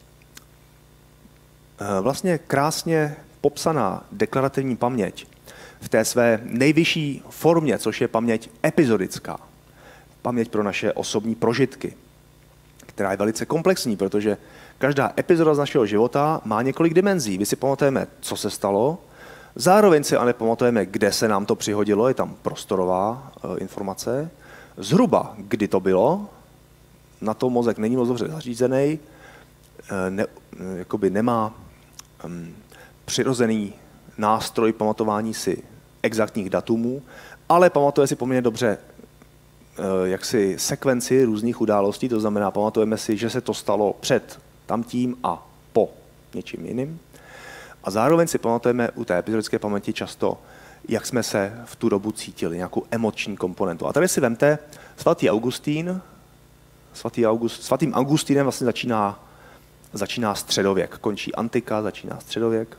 vlastně krásně popsaná deklarativní paměť v té své nejvyšší formě, což je paměť epizodická. Paměť pro naše osobní prožitky, která je velice komplexní, protože každá epizoda z našeho života má několik dimenzí. Vy si pamatujeme, co se stalo, zároveň si ale pamatujeme, kde se nám to přihodilo, je tam prostorová e, informace, zhruba kdy to bylo, na to mozek není moc dobře zařízený, e, ne, e, jakoby nemá um, přirozený nástroj pamatování si exaktních datumů, ale pamatuje si poměrně dobře jaksi sekvenci různých událostí, to znamená, pamatujeme si, že se to stalo před tamtím a po něčím jiným. A zároveň si pamatujeme u té epizodické paměti často, jak jsme se v tu dobu cítili, nějakou emoční komponentu. A tady si vemte, svatý Augustín, svatý August, svatým Augustínem vlastně začíná, začíná středověk, končí antika, začíná středověk.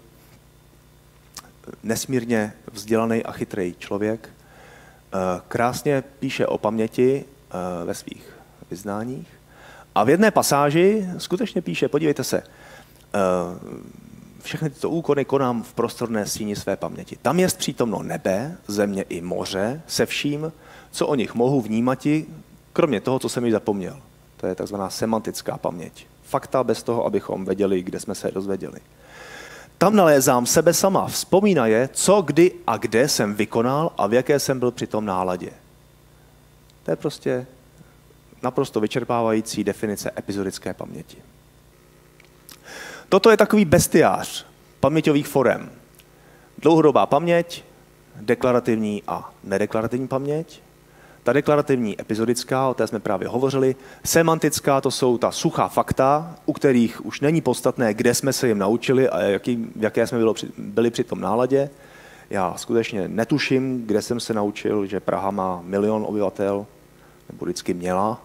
Nesmírně vzdělaný a chytrý člověk, krásně píše o paměti ve svých vyznáních a v jedné pasáži skutečně píše, podívejte se, všechny tyto úkony konám v prostorné síni své paměti. Tam jest přítomno nebe, země i moře se vším, co o nich mohu vnímati, kromě toho, co jsem již zapomněl. To je takzvaná semantická paměť. Fakta bez toho, abychom věděli, kde jsme se dozvěděli. Tam nalézám sebe sama, vzpomínaje, co, kdy a kde jsem vykonal a v jaké jsem byl při tom náladě. To je prostě naprosto vyčerpávající definice epizodické paměti. Toto je takový bestiář paměťových forem. Dlouhodobá paměť, deklarativní a nedeklarativní paměť. Ta deklarativní epizodická, o té jsme právě hovořili, semantická, to jsou ta suchá fakta, u kterých už není podstatné, kde jsme se jim naučili a jaký, jaké jsme bylo, byli při tom náladě. Já skutečně netuším, kde jsem se naučil, že Praha má milion obyvatel, nebo vždycky měla.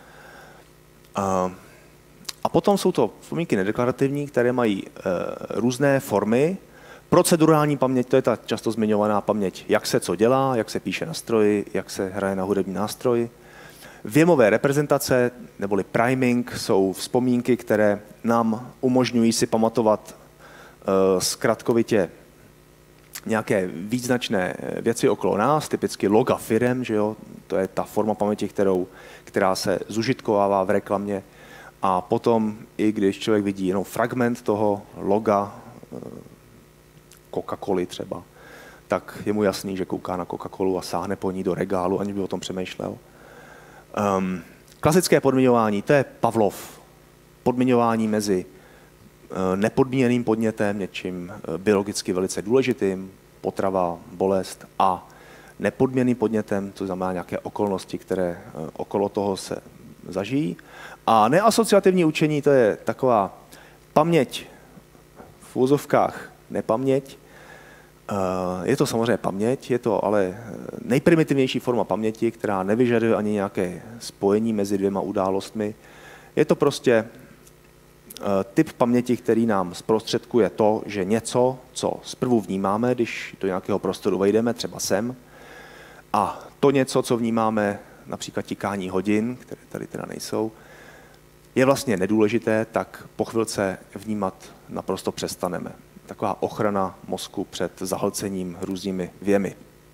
A, a potom jsou to vzpomínky nedeklarativní, které mají e, různé formy. Procedurální paměť, to je ta často zmiňovaná paměť, jak se co dělá, jak se píše na stroji, jak se hraje na hudební nástroj. Věmové reprezentace, neboli priming, jsou vzpomínky, které nám umožňují si pamatovat uh, zkratkovitě nějaké význačné věci okolo nás, typicky loga firem, že jo? To je ta forma paměti, kterou, která se zužitkovává v reklamě A potom, i když člověk vidí jenom fragment toho loga Coca-Coly třeba, tak je mu jasný, že kouká na Coca-Colu a sáhne po ní do regálu, aniž by o tom přemýšlel. Um, klasické podmiňování, to je Pavlov. Podmiňování mezi nepodmíněným podnětem, něčím biologicky velice důležitým, potrava, bolest, a nepodmíněným podnětem, to znamená nějaké okolnosti, které okolo toho se zažijí. A neasociativní učení, to je taková paměť v úzovkách, nepaměť. Je to samozřejmě paměť, je to ale nejprimitivnější forma paměti, která nevyžaduje ani nějaké spojení mezi dvěma událostmi. Je to prostě typ paměti, který nám zprostředkuje to, že něco, co zprvu vnímáme, když do nějakého prostoru vejdeme, třeba sem, a to něco, co vnímáme, například tikání hodin, které tady teda nejsou, je vlastně nedůležité, tak po chvilce vnímat naprosto přestaneme. Taková ochrana mozku před zahlcením různými věmi.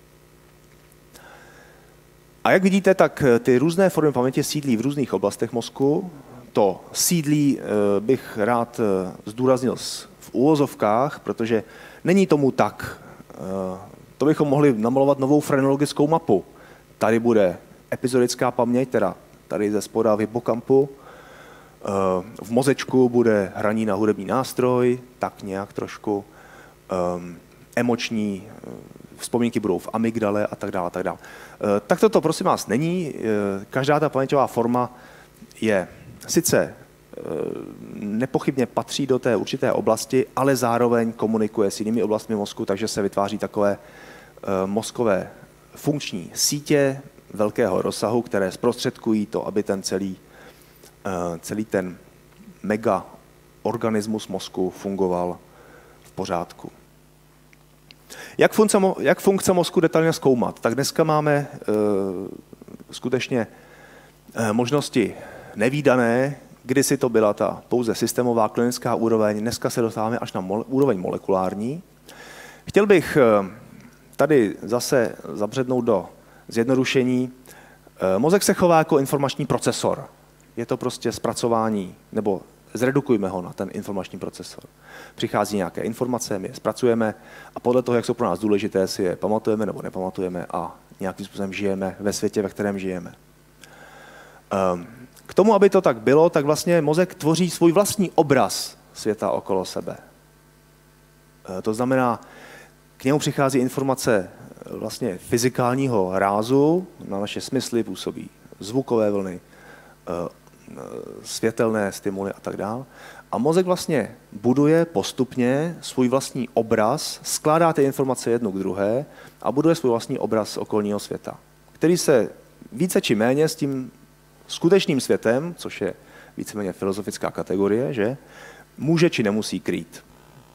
A jak vidíte, tak ty různé formy paměti sídlí v různých oblastech mozku. To sídlí bych rád zdůraznil v úvozovkách, protože není tomu tak. To bychom mohli namalovat novou frenologickou mapu. Tady bude epizodická paměť, teda tady ze spoda v hippokampu. V mozečku bude hraní na hudební nástroj, tak nějak trošku. Emoční vzpomínky budou v amygdale a tak dále. Tak dále. Tak toto prosím vás není. Každá ta paměťová forma je sice nepochybně patří do té určité oblasti, ale zároveň komunikuje s jinými oblastmi mozku, takže se vytváří takové mozkové funkční sítě velkého rozsahu, které zprostředkují to, aby ten celý, celý ten mega organismus mozku fungoval v pořádku. Jak funkce, jak funkce mozku detailně zkoumat? Tak dneska máme skutečně možnosti nevídané, kdysi to byla ta pouze systémová klinická úroveň, dneska se dostáváme až na mole, úroveň molekulární. Chtěl bych tady zase zabřednout do zjednodušení. Mozek se chová jako informační procesor. Je to prostě zpracování, nebo zredukujme ho na ten informační procesor. Přichází nějaké informace, my je zpracujeme a podle toho, jak jsou pro nás důležité, si je pamatujeme nebo nepamatujeme a nějakým způsobem žijeme ve světě, ve kterém žijeme. K tomu, aby to tak bylo, tak vlastně mozek tvoří svůj vlastní obraz světa okolo sebe. To znamená, k němu přichází informace vlastně fyzikálního rázu, na naše smysly působí zvukové vlny, světelné stimuly a tak dále. A mozek vlastně buduje postupně svůj vlastní obraz, skládá ty informace jednu k druhé a buduje svůj vlastní obraz okolního světa, který se více či méně s tím skutečným světem, což je víceméně filozofická kategorie, že může či nemusí krýt.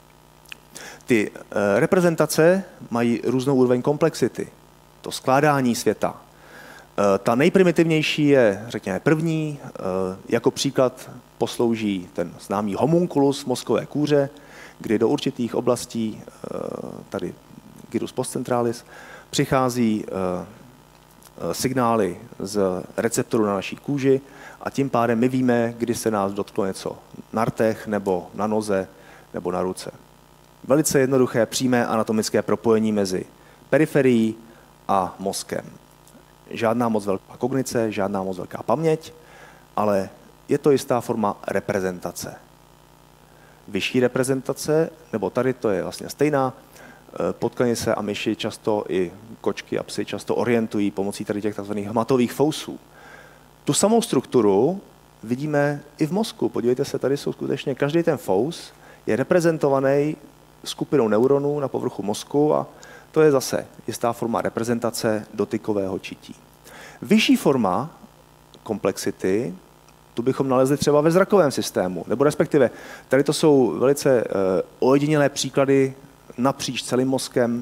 Ty e, reprezentace mají různou úroveň komplexity. To skládání světa. E, ta nejprimitivnější je, řekněme, první. E, jako příklad poslouží ten známý homunculus mozkové kůře, kdy do určitých oblastí, e, tady gyrus postcentralis, přichází e, signály z receptoru na naší kůži a tím pádem my víme, kdy se nás dotklo něco na rtech nebo na noze nebo na ruce. Velice jednoduché přímé anatomické propojení mezi periferií a mozkem. Žádná moc velká kognice, žádná moc velká paměť, ale je to jistá forma reprezentace. Vyšší reprezentace, nebo tady to je vlastně stejná, potkanice a myši často i kočky a psy často orientují pomocí tady těch tzv. Hmatových fousů. Tu samou strukturu vidíme i v mozku. Podívejte se, tady jsou skutečně, každý ten fous je reprezentovaný skupinou neuronů na povrchu mozku a to je zase jistá forma reprezentace dotykového čití. Vyšší forma komplexity, tu bychom nalezli třeba ve zrakovém systému, nebo respektive tady to jsou velice uh, ojedinělé příklady napříč celým mozkem,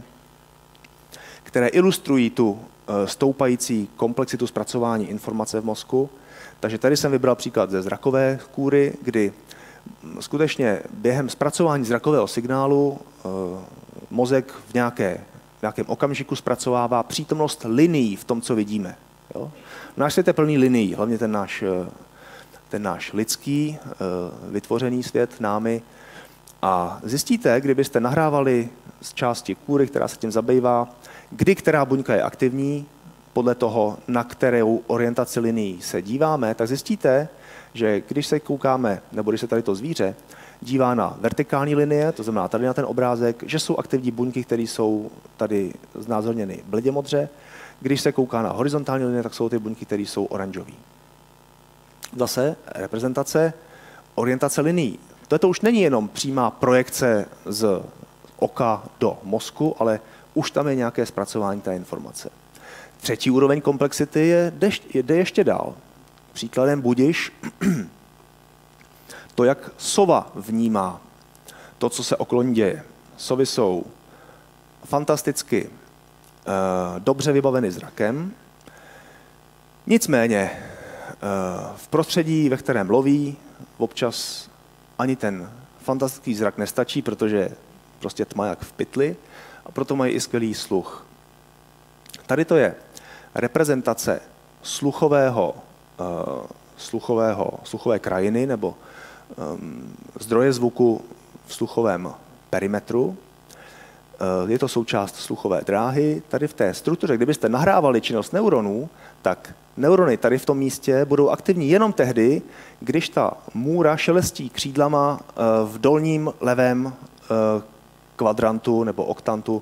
které ilustrují tu stoupající komplexitu zpracování informace v mozku. Takže tady jsem vybral příklad ze zrakové kůry, kdy skutečně během zpracování zrakového signálu mozek v, nějaké, v nějakém okamžiku zpracovává přítomnost linií v tom, co vidíme. Jo? Náš svět je plný linií, hlavně ten náš ten náš lidský, vytvořený svět námi. A zjistíte, kdybyste nahrávali z části kůry, která se tím zabývá, kdy která buňka je aktivní, podle toho, na kterou orientaci linií se díváme, tak zjistíte, že když se koukáme, nebo když se tady to zvíře dívá na vertikální linie, to znamená tady na ten obrázek, že jsou aktivní buňky, které jsou tady znázorněny bledě modře. Když se kouká na horizontální linie, tak jsou ty buňky, které jsou oranžové. Zase reprezentace, orientace linií. To už není jenom přímá projekce z oka do mozku, ale už tam je nějaké zpracování té informace. Třetí úroveň komplexity je, jde ještě dál. Příkladem budiš to, jak sova vnímá to, co se okolo ní děje. Sovy jsou fantasticky eh, dobře vybaveny zrakem, nicméně eh, v prostředí, ve kterém loví, občas ani ten fantastický zrak nestačí, protože prostě tma jak v pytli, a proto mají i skvělý sluch. Tady to je reprezentace sluchového, uh, sluchového, sluchové krajiny nebo um, zdroje zvuku v sluchovém perimetru. Uh, je to součást sluchové dráhy. Tady v té struktuře, kdybyste nahrávali činnost neuronů, tak neurony tady v tom místě budou aktivní jenom tehdy, když ta můra šelestí křídlama uh, v dolním levém uh, kvadrantu nebo oktantu,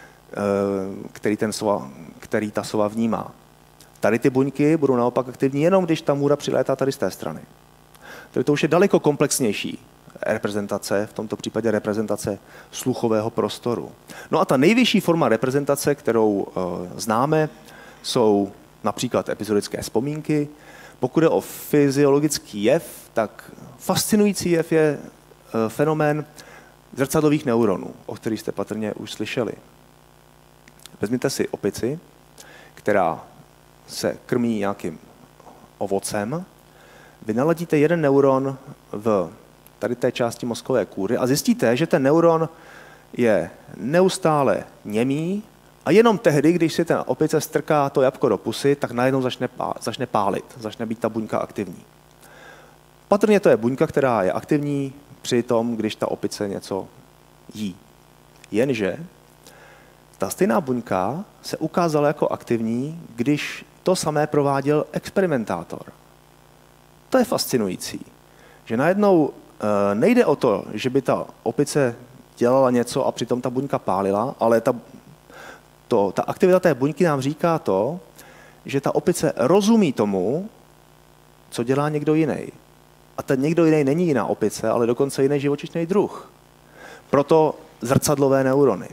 který, ten sova, který ta sova vnímá. Tady ty buňky budou naopak aktivní jenom, když ta můra přilétá tady z té strany. Tady to už je daleko komplexnější reprezentace, v tomto případě reprezentace sluchového prostoru. No a ta nejvyšší forma reprezentace, kterou uh, známe, jsou například epizodické vzpomínky. Pokud je o fyziologický jev, tak fascinující jev je uh, fenomén zrcadlových neuronů, o kterých jste patrně už slyšeli. Vezměte si opici, která se krmí nějakým ovocem. Vy naladíte jeden neuron v tady té části mozkové kůry a zjistíte, že ten neuron je neustále němý a jenom tehdy, když si ten opice strká to jabko do pusy, tak najednou začne, pá, začne pálit, začne být ta buňka aktivní. Patrně to je buňka, která je aktivní při tom, když ta opice něco jí. Jenže ta stejná buňka se ukázala jako aktivní, když to samé prováděl experimentátor. To je fascinující, že najednou e, nejde o to, že by ta opice dělala něco a přitom ta buňka pálila, ale ta, to, ta aktivita té buňky nám říká to, že ta opice rozumí tomu, co dělá někdo jiný. A ten někdo jiný není jiná opice, ale dokonce jiný živočišný druh. Proto zrcadlové neurony.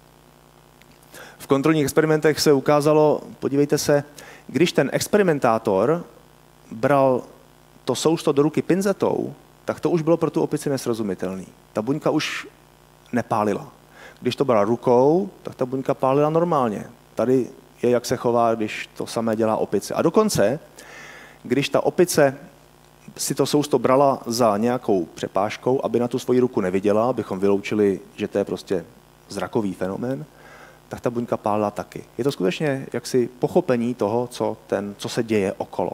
V kontrolních experimentech se ukázalo, podívejte se, když ten experimentátor bral to sousto do ruky pinzetou, tak to už bylo pro tu opici nesrozumitelný. Ta buňka už nepálila. Když to bral rukou, tak ta buňka pálila normálně. Tady je, jak se chová, když to samé dělá opice. A dokonce, když ta opice si to sousto brala za nějakou přepážkou, aby na tu svoji ruku neviděla, abychom vyloučili, že to je prostě zrakový fenomén, tak ta buňka pálila taky. Je to skutečně jaksi pochopení toho, co, ten, co se děje okolo.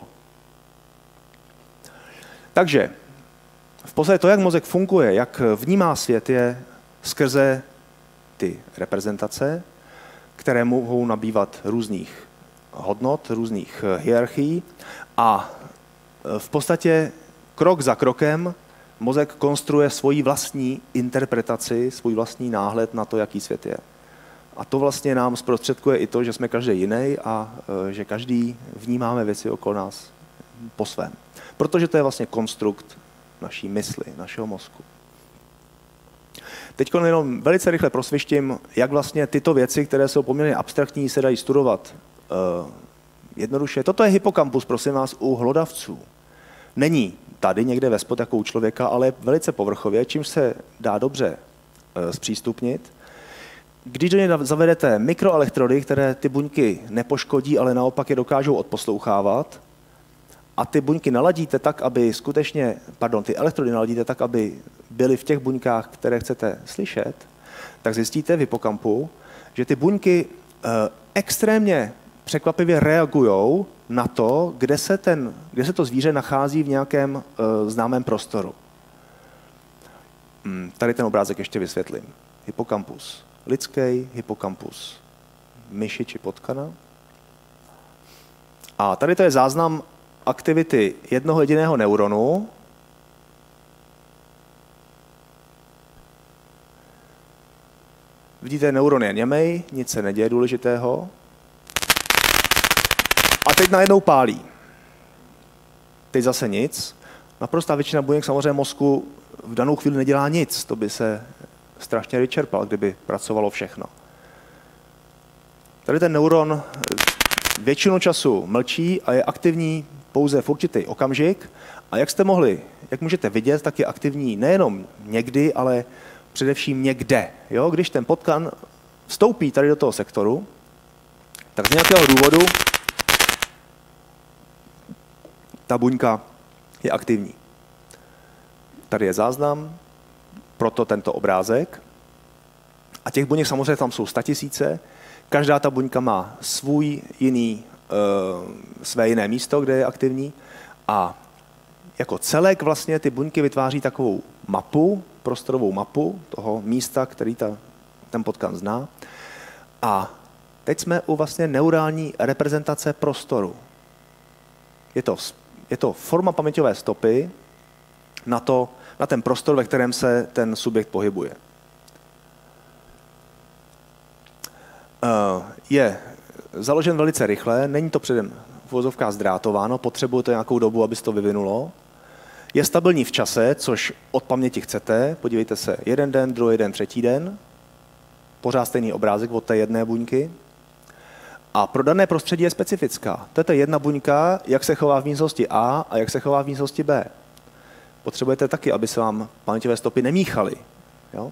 Takže v podstatě to, jak mozek funguje, jak vnímá svět, je skrze ty reprezentace, které mohou nabývat různých hodnot, různých hierarchií a v podstatě krok za krokem mozek konstruuje svoji vlastní interpretaci, svůj vlastní náhled na to, jaký svět je. A to vlastně nám zprostředkuje i to, že jsme každý jiný a že každý vnímáme věci okolo nás po svém. Protože to je vlastně konstrukt naší mysli, našeho mozku. Teď jenom velice rychle prosvištím, jak vlastně tyto věci, které jsou poměrně abstraktní, se dají studovat uh, jednoduše. Toto je hypokampus, prosím vás, u hlodavců. Není tady někde ve spod jako u člověka, ale velice povrchově, čímž se dá dobře uh, zpřístupnit. Když do něj zavedete mikroelektrody, které ty buňky nepoškodí, ale naopak je dokážou odposlouchávat, a ty buňky naladíte tak, aby skutečně, pardon, ty elektrody naladíte tak, aby byly v těch buňkách, které chcete slyšet, tak zjistíte v hypokampu, že ty buňky e, extrémně překvapivě reagují na to, kde se, ten, kde se to zvíře nachází v nějakém uh, známém prostoru. Hmm, tady ten obrázek ještě vysvětlím. Hypokampus lidský, hypokampus myši či potkana. A tady to je záznam aktivity jednoho jediného neuronu. Vidíte, neuron je němej, nic se neděje důležitého. A teď najednou pálí. Teď zase nic. Naprostá většina buněk samozřejmě mozku v danou chvíli nedělá nic. To by se strašně vyčerpal, kdyby pracovalo všechno. Tady ten neuron většinu času mlčí a je aktivní pouze v určitý okamžik. A jak jste mohli, jak můžete vidět, tak je aktivní nejenom někdy, ale především někde. Jo? Když ten potkan vstoupí tady do toho sektoru, tak z nějakého důvodu ta buňka je aktivní. Tady je záznam, proto tento obrázek. A těch buněk samozřejmě tam jsou statisíce. Každá ta buňka má svůj jiný, e, své jiné místo, kde je aktivní. A jako celek vlastně ty buňky vytváří takovou mapu, prostorovou mapu toho místa, který ta, ten potkan zná. A teď jsme u vlastně neurální reprezentace prostoru. Je to, je to forma paměťové stopy na, to, na ten prostor, ve kterém se ten subjekt pohybuje. Je založen velice rychle, není to předem v uvozovkách zdrátováno, potřebuje to nějakou dobu, aby se to vyvinulo. Je stabilní v čase, což od paměti chcete. Podívejte se, jeden den, druhý den, třetí den. Pořád stejný obrázek od té jedné buňky. A pro dané prostředí je specifická. To je ta jedna buňka, jak se chová v místnosti A a jak se chová v místnosti B. Potřebujete taky, aby se vám paměťové stopy nemíchaly. Jo?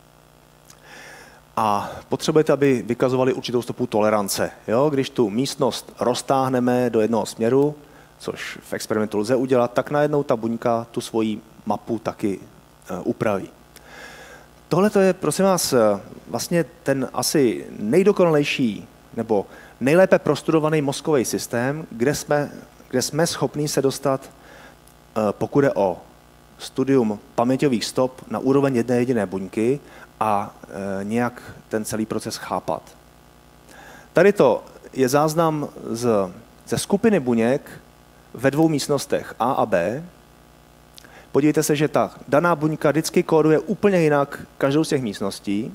A potřebujete, aby vykazovali určitou stopu tolerance. Jo? Když tu místnost roztáhneme do jednoho směru, což v experimentu lze udělat, tak najednou ta buňka tu svoji mapu taky uh, upraví. Tohle to je, prosím vás, vlastně ten asi nejdokonalejší nebo nejlépe prostudovaný mozkový systém, kde jsme, kde jsme schopni se dostat, uh, pokud je o studium paměťových stop na úroveň jedné jediné buňky a uh, nějak ten celý proces chápat. Tady to je záznam z, ze skupiny buněk ve dvou místnostech A a B. Podívejte se, že ta daná buňka vždycky kóduje úplně jinak každou z těch místností.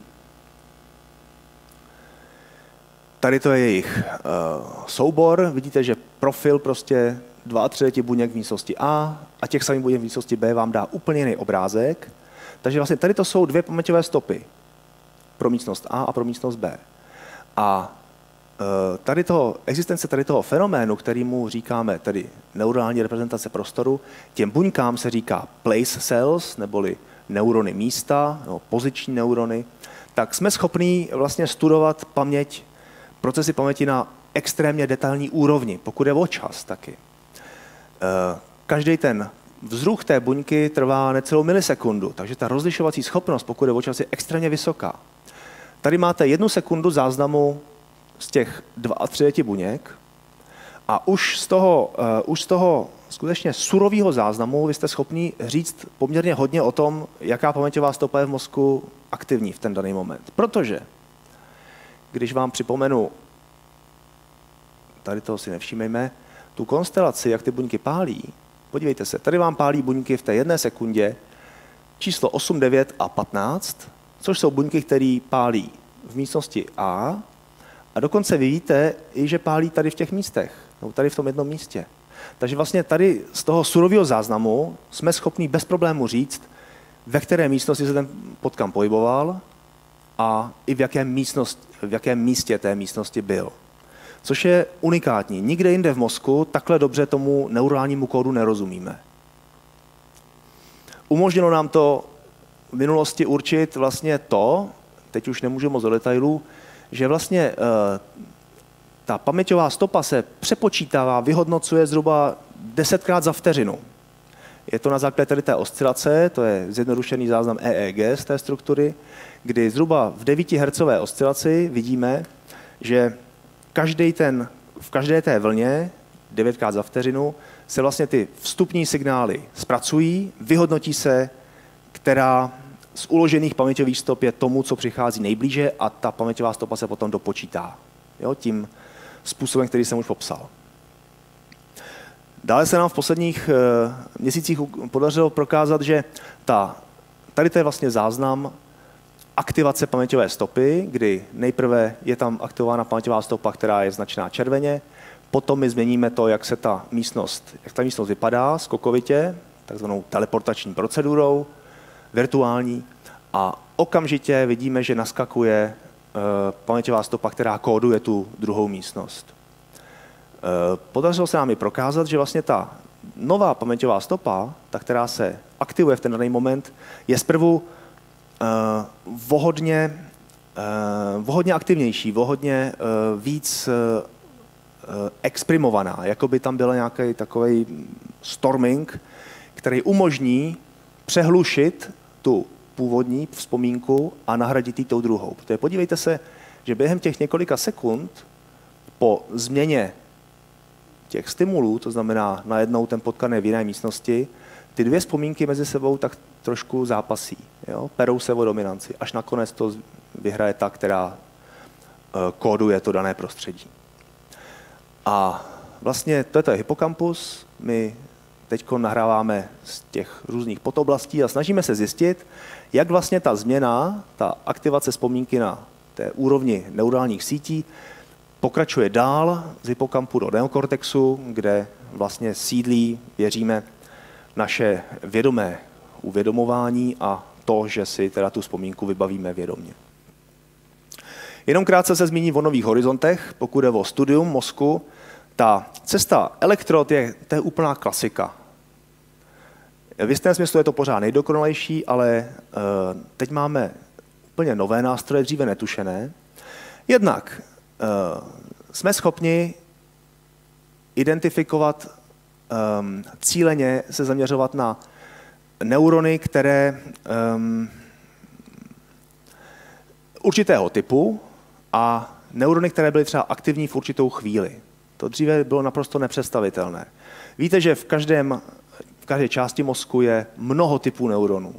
Tady to je jejich uh, soubor. Vidíte, že profil prostě třicet dva buněk v místnosti A a těch samých buněk v místnosti B vám dá úplně jiný obrázek. Takže vlastně tady to jsou dvě paměťové stopy pro místnost A a pro místnost B. A Tady toho, existence tady toho fenoménu, kterýmu říkáme tedy neurální reprezentace prostoru, těm buňkám se říká place cells, neboli neurony místa, nebo poziční neurony, tak jsme schopní vlastně studovat paměť, procesy paměti na extrémně detailní úrovni, pokud je o čas taky. Každý ten vzruch té buňky trvá necelou milisekundu, takže ta rozlišovací schopnost, pokud je o čas, je extrémně vysoká. Tady máte jednu sekundu záznamu z těch třicet dva buněk a už z toho, uh, už z toho skutečně surového záznamu vy jste schopni říct poměrně hodně o tom, jaká paměťová stopa je v mozku aktivní v ten daný moment. Protože, když vám připomenu, tady toho si nevšímejme, tu konstelaci, jak ty buňky pálí, podívejte se, tady vám pálí buňky v té jedné sekundě číslo osm, devět a patnáct, což jsou buňky, které pálí v místnosti A, a dokonce vy víte i, že pálí tady v těch místech, nebo tady v tom jednom místě. Takže vlastně tady z toho surového záznamu jsme schopni bez problému říct, ve které místnosti se ten potkan pohyboval a i v jakém, místnost, v jakém místě té místnosti byl. Což je unikátní. Nikde jinde v mozku takhle dobře tomu neurálnímu kódu nerozumíme. Umožnilo nám to v minulosti určit vlastně to, teď už nemůžu moc do detailů, že vlastně uh, ta paměťová stopa se přepočítává, vyhodnocuje zhruba desetkrát za vteřinu. Je to na základě tady té oscilace, to je zjednodušený záznam E E G z té struktury, kdy zhruba v devítihertzové oscilaci vidíme, že každý ten v každé té vlně, devětkrát za vteřinu, se vlastně ty vstupní signály zpracují, vyhodnotí se, která z uložených paměťových stop je tomu, co přichází nejblíže a ta paměťová stopa se potom dopočítá. Jo, tím způsobem, který jsem už popsal. Dále se nám v posledních e, měsících podařilo prokázat, že ta, tady to je vlastně záznam aktivace paměťové stopy, kdy nejprve je tam aktivována paměťová stopa, která je značená červeně, potom my změníme to, jak se ta místnost, jak ta místnost vypadá skokovitě, takzvanou teleportační procedurou, virtuální, a okamžitě vidíme, že naskakuje e, paměťová stopa, která kóduje tu druhou místnost. E, podařilo se nám i prokázat, že vlastně ta nová paměťová stopa, ta, která se aktivuje v ten daný moment, je zprvu e, vohodně, e, vohodně aktivnější, vohodně e, víc e, exprimovaná, jako by tam byl nějaký takový storming, který umožní přehlušit tu původní vzpomínku a nahradit ji tou druhou. Protože podívejte se, že během těch několika sekund po změně těch stimulů, to znamená najednou ten potkan je v jiné místnosti, ty dvě vzpomínky mezi sebou tak trošku zápasí. Jo? Perou se o dominanci. Až nakonec to vyhraje ta, která kóduje to dané prostředí. A vlastně to je hypokampus. My teď nahráváme z těch různých podoblastí a snažíme se zjistit, jak vlastně ta změna, ta aktivace vzpomínky na té úrovni neurálních sítí pokračuje dál z hypokampu do neokortexu, kde vlastně sídlí, věříme, naše vědomé uvědomování a to, že si teda tu vzpomínku vybavíme vědomě. Jenom krátce se zmíní o nových horizontech, pokud je o studium mozku. Ta cesta elektrod je, to je úplná klasika. V jistém smyslu je to pořád nejdokonalejší, ale uh, teď máme úplně nové nástroje, dříve netušené. Jednak uh, jsme schopni identifikovat, um, cíleně se zaměřovat na neurony, které um, určitého typu a neurony, které byly třeba aktivní v určitou chvíli. To dříve bylo naprosto nepředstavitelné. Víte, že v, každém, v každé části mozku je mnoho typů neuronů.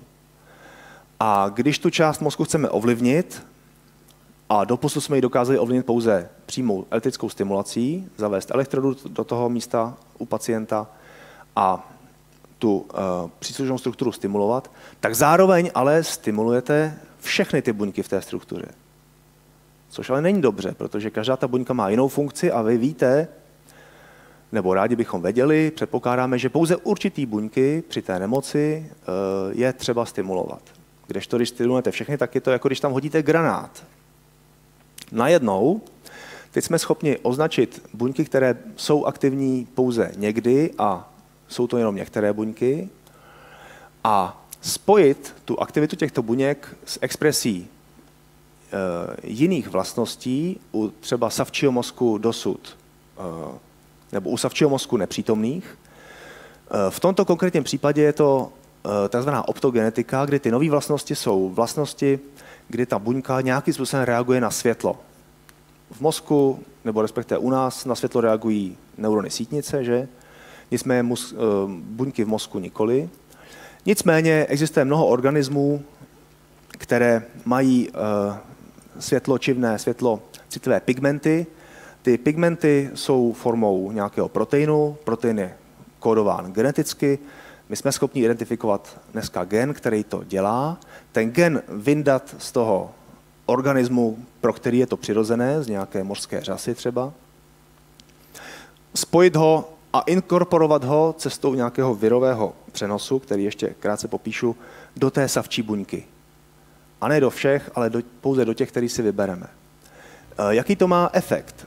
A když tu část mozku chceme ovlivnit, a doposud jsme ji dokázali ovlivnit pouze přímou elektrickou stimulací, zavést elektrodu do toho místa u pacienta a tu uh, příslušnou strukturu stimulovat, tak zároveň ale stimulujete všechny ty buňky v té struktuře. Což ale není dobře, protože každá ta buňka má jinou funkci a vy víte, nebo rádi bychom věděli, předpokládáme, že pouze určitý buňky při té nemoci uh, je třeba stimulovat. Kdežto, když stimulujete všechny, tak je to jako když tam hodíte granát. Najednou, teď jsme schopni označit buňky, které jsou aktivní pouze někdy a jsou to jenom některé buňky a spojit tu aktivitu těchto buněk s expresí e, jiných vlastností u třeba savčího mozku dosud, e, nebo u savčího mozku nepřítomných. E, v tomto konkrétním případě je to e, takzvaná optogenetika, kdy ty nové vlastnosti jsou vlastnosti, kdy ta buňka nějakým způsobem reaguje na světlo. V mozku, nebo respektive u nás, na světlo reagují neurony sítnice, že? Nicméně mus, buňky v mozku nikoli. Nicméně existuje mnoho organismů, které mají světločivné, světlocitlivé pigmenty. Ty pigmenty jsou formou nějakého proteinu, protein je kódován geneticky. My jsme schopni identifikovat dneska gen, který to dělá. Ten gen vyndat z toho organismu, pro který je to přirozené, z nějaké mořské řasy třeba, spojit ho a inkorporovat ho cestou nějakého virového přenosu, který ještě krátce popíšu, do té savčí buňky. A ne do všech, ale do, pouze do těch, který si vybereme. E, jaký to má efekt?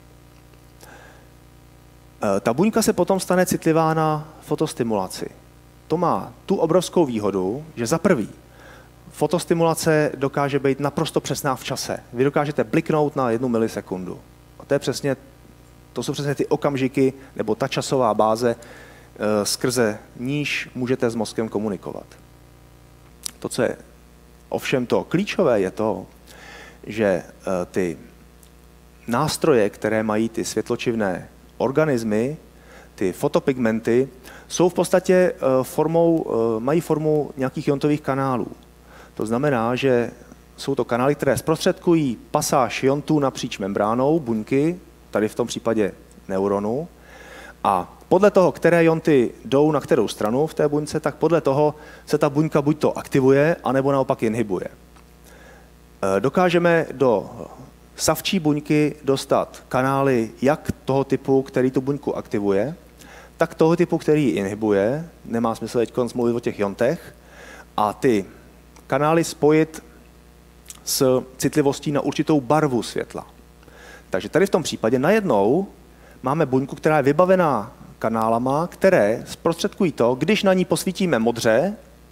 E, ta buňka se potom stane citlivá na fotostimulaci. To má tu obrovskou výhodu, že za prvý fotostimulace dokáže být naprosto přesná v čase. Vy dokážete bliknout na jednu milisekundu. A to je přesně, to jsou přesně ty okamžiky, nebo ta časová báze, e, skrze níž můžete s mozkem komunikovat. To, co je ovšem to klíčové, je to, že e, ty nástroje, které mají ty světločivné organismy, ty fotopigmenty, jsou v podstatě formou, mají formu nějakých iontových kanálů. To znamená, že jsou to kanály, které zprostředkují pasáž iontů napříč membránou buňky, tady v tom případě neuronu, a podle toho, které ionty jdou na kterou stranu v té buňce, tak podle toho se ta buňka buď to aktivuje, anebo naopak inhibuje. Dokážeme do savčí buňky dostat kanály jak toho typu, který tu buňku aktivuje, tak toho typu, který ji inhibuje. Nemá smysl teď mluvit o těch iontech. A ty kanály spojit s citlivostí na určitou barvu světla. Takže tady v tom případě najednou máme buňku, která je vybavená kanálama, které zprostředkují to, když na ní posvítíme modře,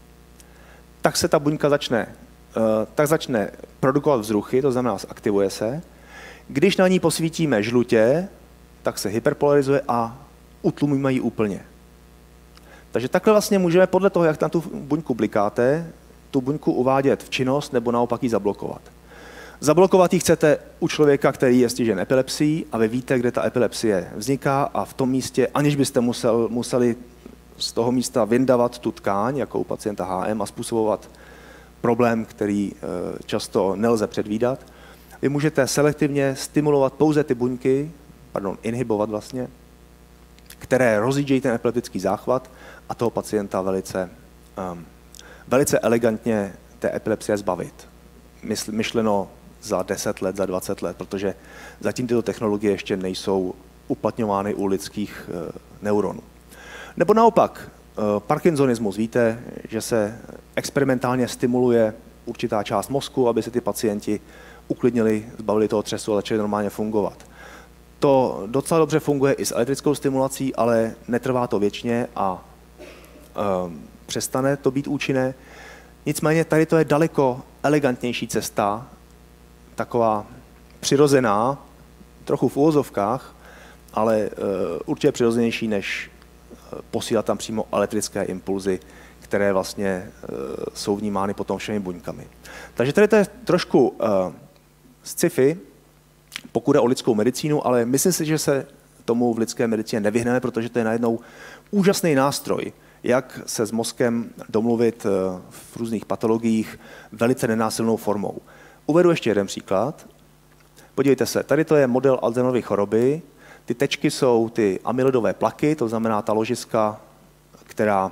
tak se ta buňka začne, tak začne produkovat vzruchy, to znamená, aktivuje se. Když na ní posvítíme žlutě, tak se hyperpolarizuje a utlumíme ji úplně. Takže takhle vlastně můžeme podle toho, jak na tu buňku blikáte, tu buňku uvádět v činnost nebo naopak ji zablokovat. Zablokovat ji chcete u člověka, který je stižen epilepsií a vy víte, kde ta epilepsie vzniká a v tom místě, aniž byste musel, museli z toho místa vyndavat tu tkáň, jako u pacienta H M, a způsobovat problém, který často nelze předvídat, vy můžete selektivně stimulovat pouze ty buňky, pardon, inhibovat vlastně, které rozjíždějí ten epileptický záchvat a toho pacienta velice, um, velice elegantně té epilepsie zbavit. Mysl, myšleno za deset let, za dvacet let, protože zatím tyto technologie ještě nejsou uplatňovány u lidských uh, neuronů. Nebo naopak, uh, parkinsonismus. Víte, že se experimentálně stimuluje určitá část mozku, aby se ty pacienti uklidnili, zbavili toho třesu a začali normálně fungovat. To docela dobře funguje i s elektrickou stimulací, ale netrvá to věčně a um, přestane to být účinné. Nicméně tady to je daleko elegantnější cesta, taková přirozená, trochu v uvozovkách, ale uh, určitě přirozenější, než uh, posílat tam přímo elektrické impulzy, které vlastně uh, jsou vnímány potom všemi buňkami. Takže tady to je trošku uh, sci-fi, pokud jde o lidskou medicínu, ale myslím si, že se tomu v lidské medicíně nevyhneme, protože to je najednou úžasný nástroj, jak se s mozkem domluvit v různých patologiích velice nenásilnou formou. Uvedu ještě jeden příklad. Podívejte se, tady to je model Alzheimerovy choroby. Ty tečky jsou ty amyloidové plaky, to znamená ta ložiska, která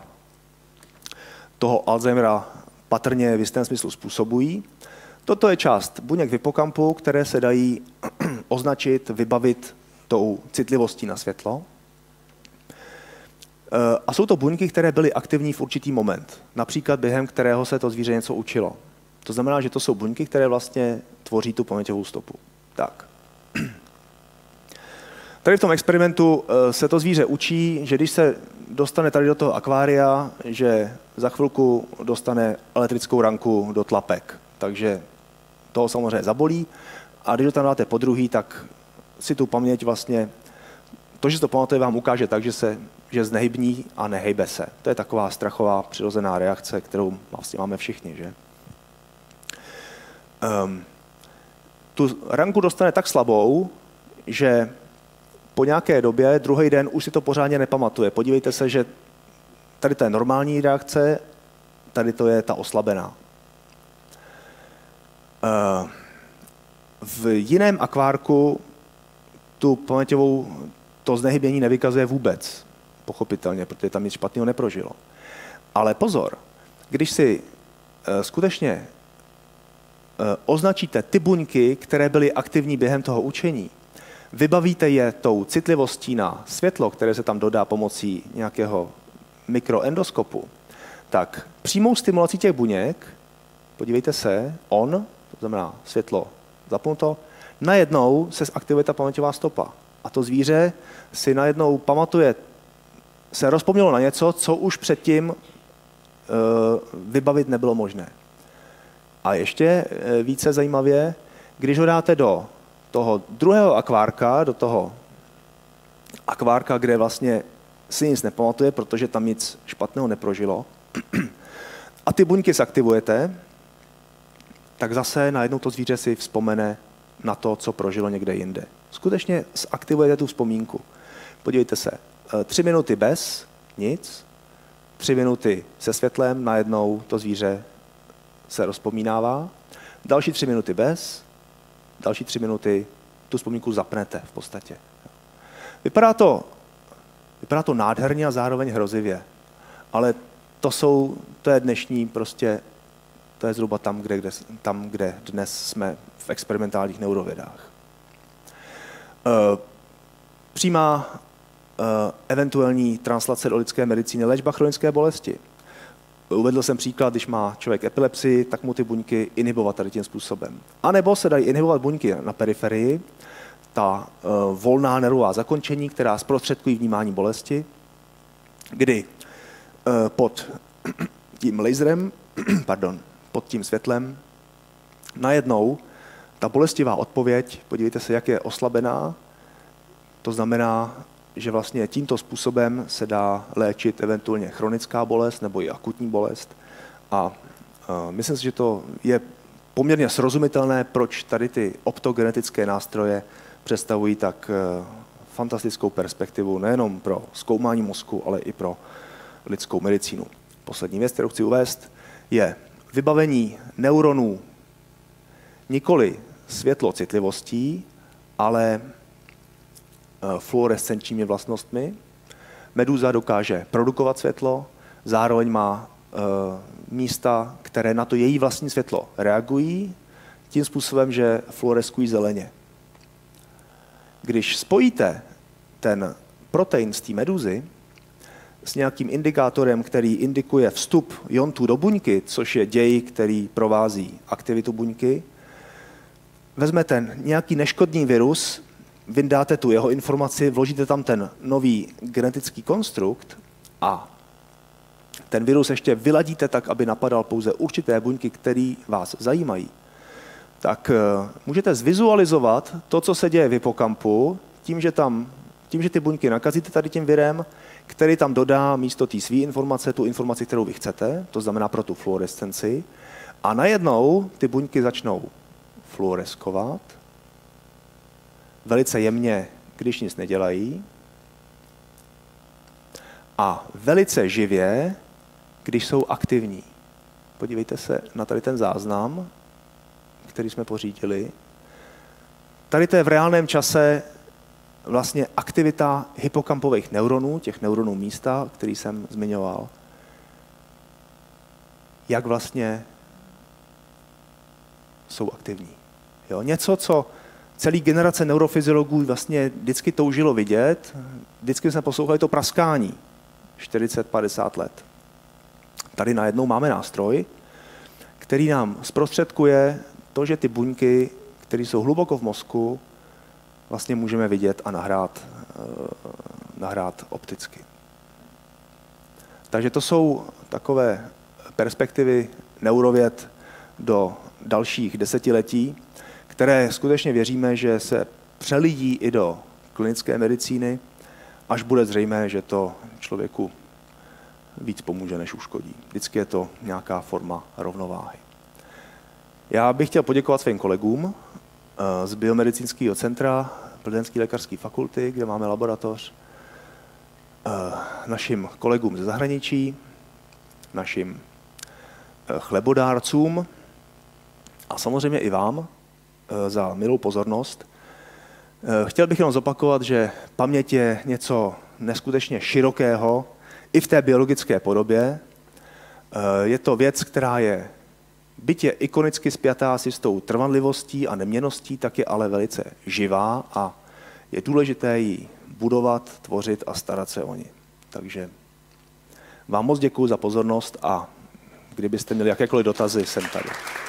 toho Alzheimera patrně v jistém smyslu způsobují. Toto je část buněk v hypokampu, které se dají označit, vybavit tou citlivostí na světlo. A jsou to buňky, které byly aktivní v určitý moment, například během kterého se to zvíře něco učilo. To znamená, že to jsou buňky, které vlastně tvoří tu paměťovou stopu. Tak. Tady v tom experimentu se to zvíře učí, že když se dostane tady do toho akvária, že za chvilku dostane elektrickou ranku do tlapek. Takže toho samozřejmě zabolí a když to tam dáte po druhý, tak si tu paměť vlastně, to, že to pamatuje, vám ukáže tak, že se že znehybní a nehejbe se. To je taková strachová přirozená reakce, kterou vlastně máme všichni, že? Um, tu ranku dostane tak slabou, že po nějaké době, druhý den, už si to pořádně nepamatuje. Podívejte se, že tady to je normální reakce, tady to je ta oslabená. Uh, v jiném akvárku tu paměťovou, to znehybění nevykazuje vůbec, pochopitelně, protože tam nic špatného neprožilo. Ale pozor, když si uh, skutečně uh, označíte ty buňky, které byly aktivní během toho učení, vybavíte je tou citlivostí na světlo, které se tam dodá pomocí nějakého mikroendoskopu, tak přímou stimulací těch buněk, podívejte se, on, to znamená světlo zapnuto, najednou se zaktivuje ta paměťová stopa. A to zvíře si najednou pamatuje, se rozpomnělo na něco, co už předtím uh, vybavit nebylo možné. A ještě více zajímavě, když ho dáte do toho druhého akvárka, do toho akvárka, kde vlastně si nic nepamatuje, protože tam nic špatného neprožilo, a ty buňky zaktivujete, tak zase najednou to zvíře si vzpomene na to, co prožilo někde jinde. Skutečně zaktivujete tu vzpomínku. Podívejte se, tři minuty bez, nic, tři minuty se světlem, najednou to zvíře se rozpomínává, další tři minuty bez, další tři minuty tu vzpomínku zapnete v podstatě. Vypadá to, vypadá to nádherně a zároveň hrozivě, ale to, jsou, to je dnešní prostě, to je zhruba tam, kde, kde, tam, kde dnes jsme v experimentálních neurovědách. E, přímá e, eventuální translace do lidské medicíny, léčba chronické bolesti. Uvedl jsem příklad, když má člověk epilepsii, tak mu ty buňky inhibovat tady tím způsobem. A nebo se dají inhibovat buňky na periferii, ta e, volná nervová zakončení, která zprostředkují vnímání bolesti, kdy e, pod tím laserem, pardon, pod tím světlem, najednou ta bolestivá odpověď, podívejte se, jak je oslabená, to znamená, že vlastně tímto způsobem se dá léčit eventuálně chronická bolest nebo i akutní bolest. A uh, myslím si, že to je poměrně srozumitelné, proč tady ty optogenetické nástroje představují tak uh, fantastickou perspektivu nejenom pro zkoumání mozku, ale i pro lidskou medicínu. Poslední věc, kterou chci uvést, je vybavení neuronů nikoli světlocitlivostí, ale fluorescenčními vlastnostmi. Meduza dokáže produkovat světlo, zároveň má e, místa, které na to její vlastní světlo reagují, tím způsobem, že fluoreskují zeleně. Když spojíte ten protein z té meduzy s nějakým indikátorem, který indikuje vstup jontů do buňky, což je děj, který provází aktivitu buňky, vezmete nějaký neškodný virus, vyndáte tu jeho informaci, vložíte tam ten nový genetický konstrukt a ten virus ještě vyladíte tak, aby napadal pouze určité buňky, které vás zajímají, tak můžete zvizualizovat to, co se děje v hypokampu, tím, že, tam, tím, že ty buňky nakazíte tady tím virem, který tam dodá místo té své informace tu informaci, kterou vy chcete, to znamená pro tu fluorescenci, a najednou ty buňky začnou fluoreskovat, velice jemně, když nic nedělají, a velice živě, když jsou aktivní. Podívejte se na tady ten záznam, který jsme pořídili. Tady to je v reálném čase vlastně aktivita hypokampových neuronů, těch neuronů místa, který jsem zmiňoval. Jak vlastně jsou aktivní. Jo? Něco, co celý generace neurofyziologů vlastně vždycky toužilo vidět, vždycky jsme poslouchali to praskání, čtyřicet padesát let. Tady najednou máme nástroj, který nám zprostředkuje to, že ty buňky, které jsou hluboko v mozku, vlastně můžeme vidět a nahrát, nahrát opticky. Takže to jsou takové perspektivy neurověd do dalších desetiletí, které skutečně věříme, že se přelidí i do klinické medicíny, až bude zřejmé, že to člověku víc pomůže, než uškodí. Vždycky je to nějaká forma rovnováhy. Já bych chtěl poděkovat svým kolegům z Biomedicínského centra Plzeňské lékařské fakulty, kde máme laboratoř, našim kolegům ze zahraničí, našim chlebodárcům a samozřejmě i vám za milou pozornost. Chtěl bych jenom zopakovat, že paměť je něco neskutečně širokého i v té biologické podobě. Je to věc, která je byť je ikonicky spjatá s jistou trvanlivostí a neměnností, tak je ale velice živá a je důležité ji budovat, tvořit a starat se o ní. Takže vám moc děkuji za pozornost a kdybyste měli jakékoliv dotazy, jsem tady.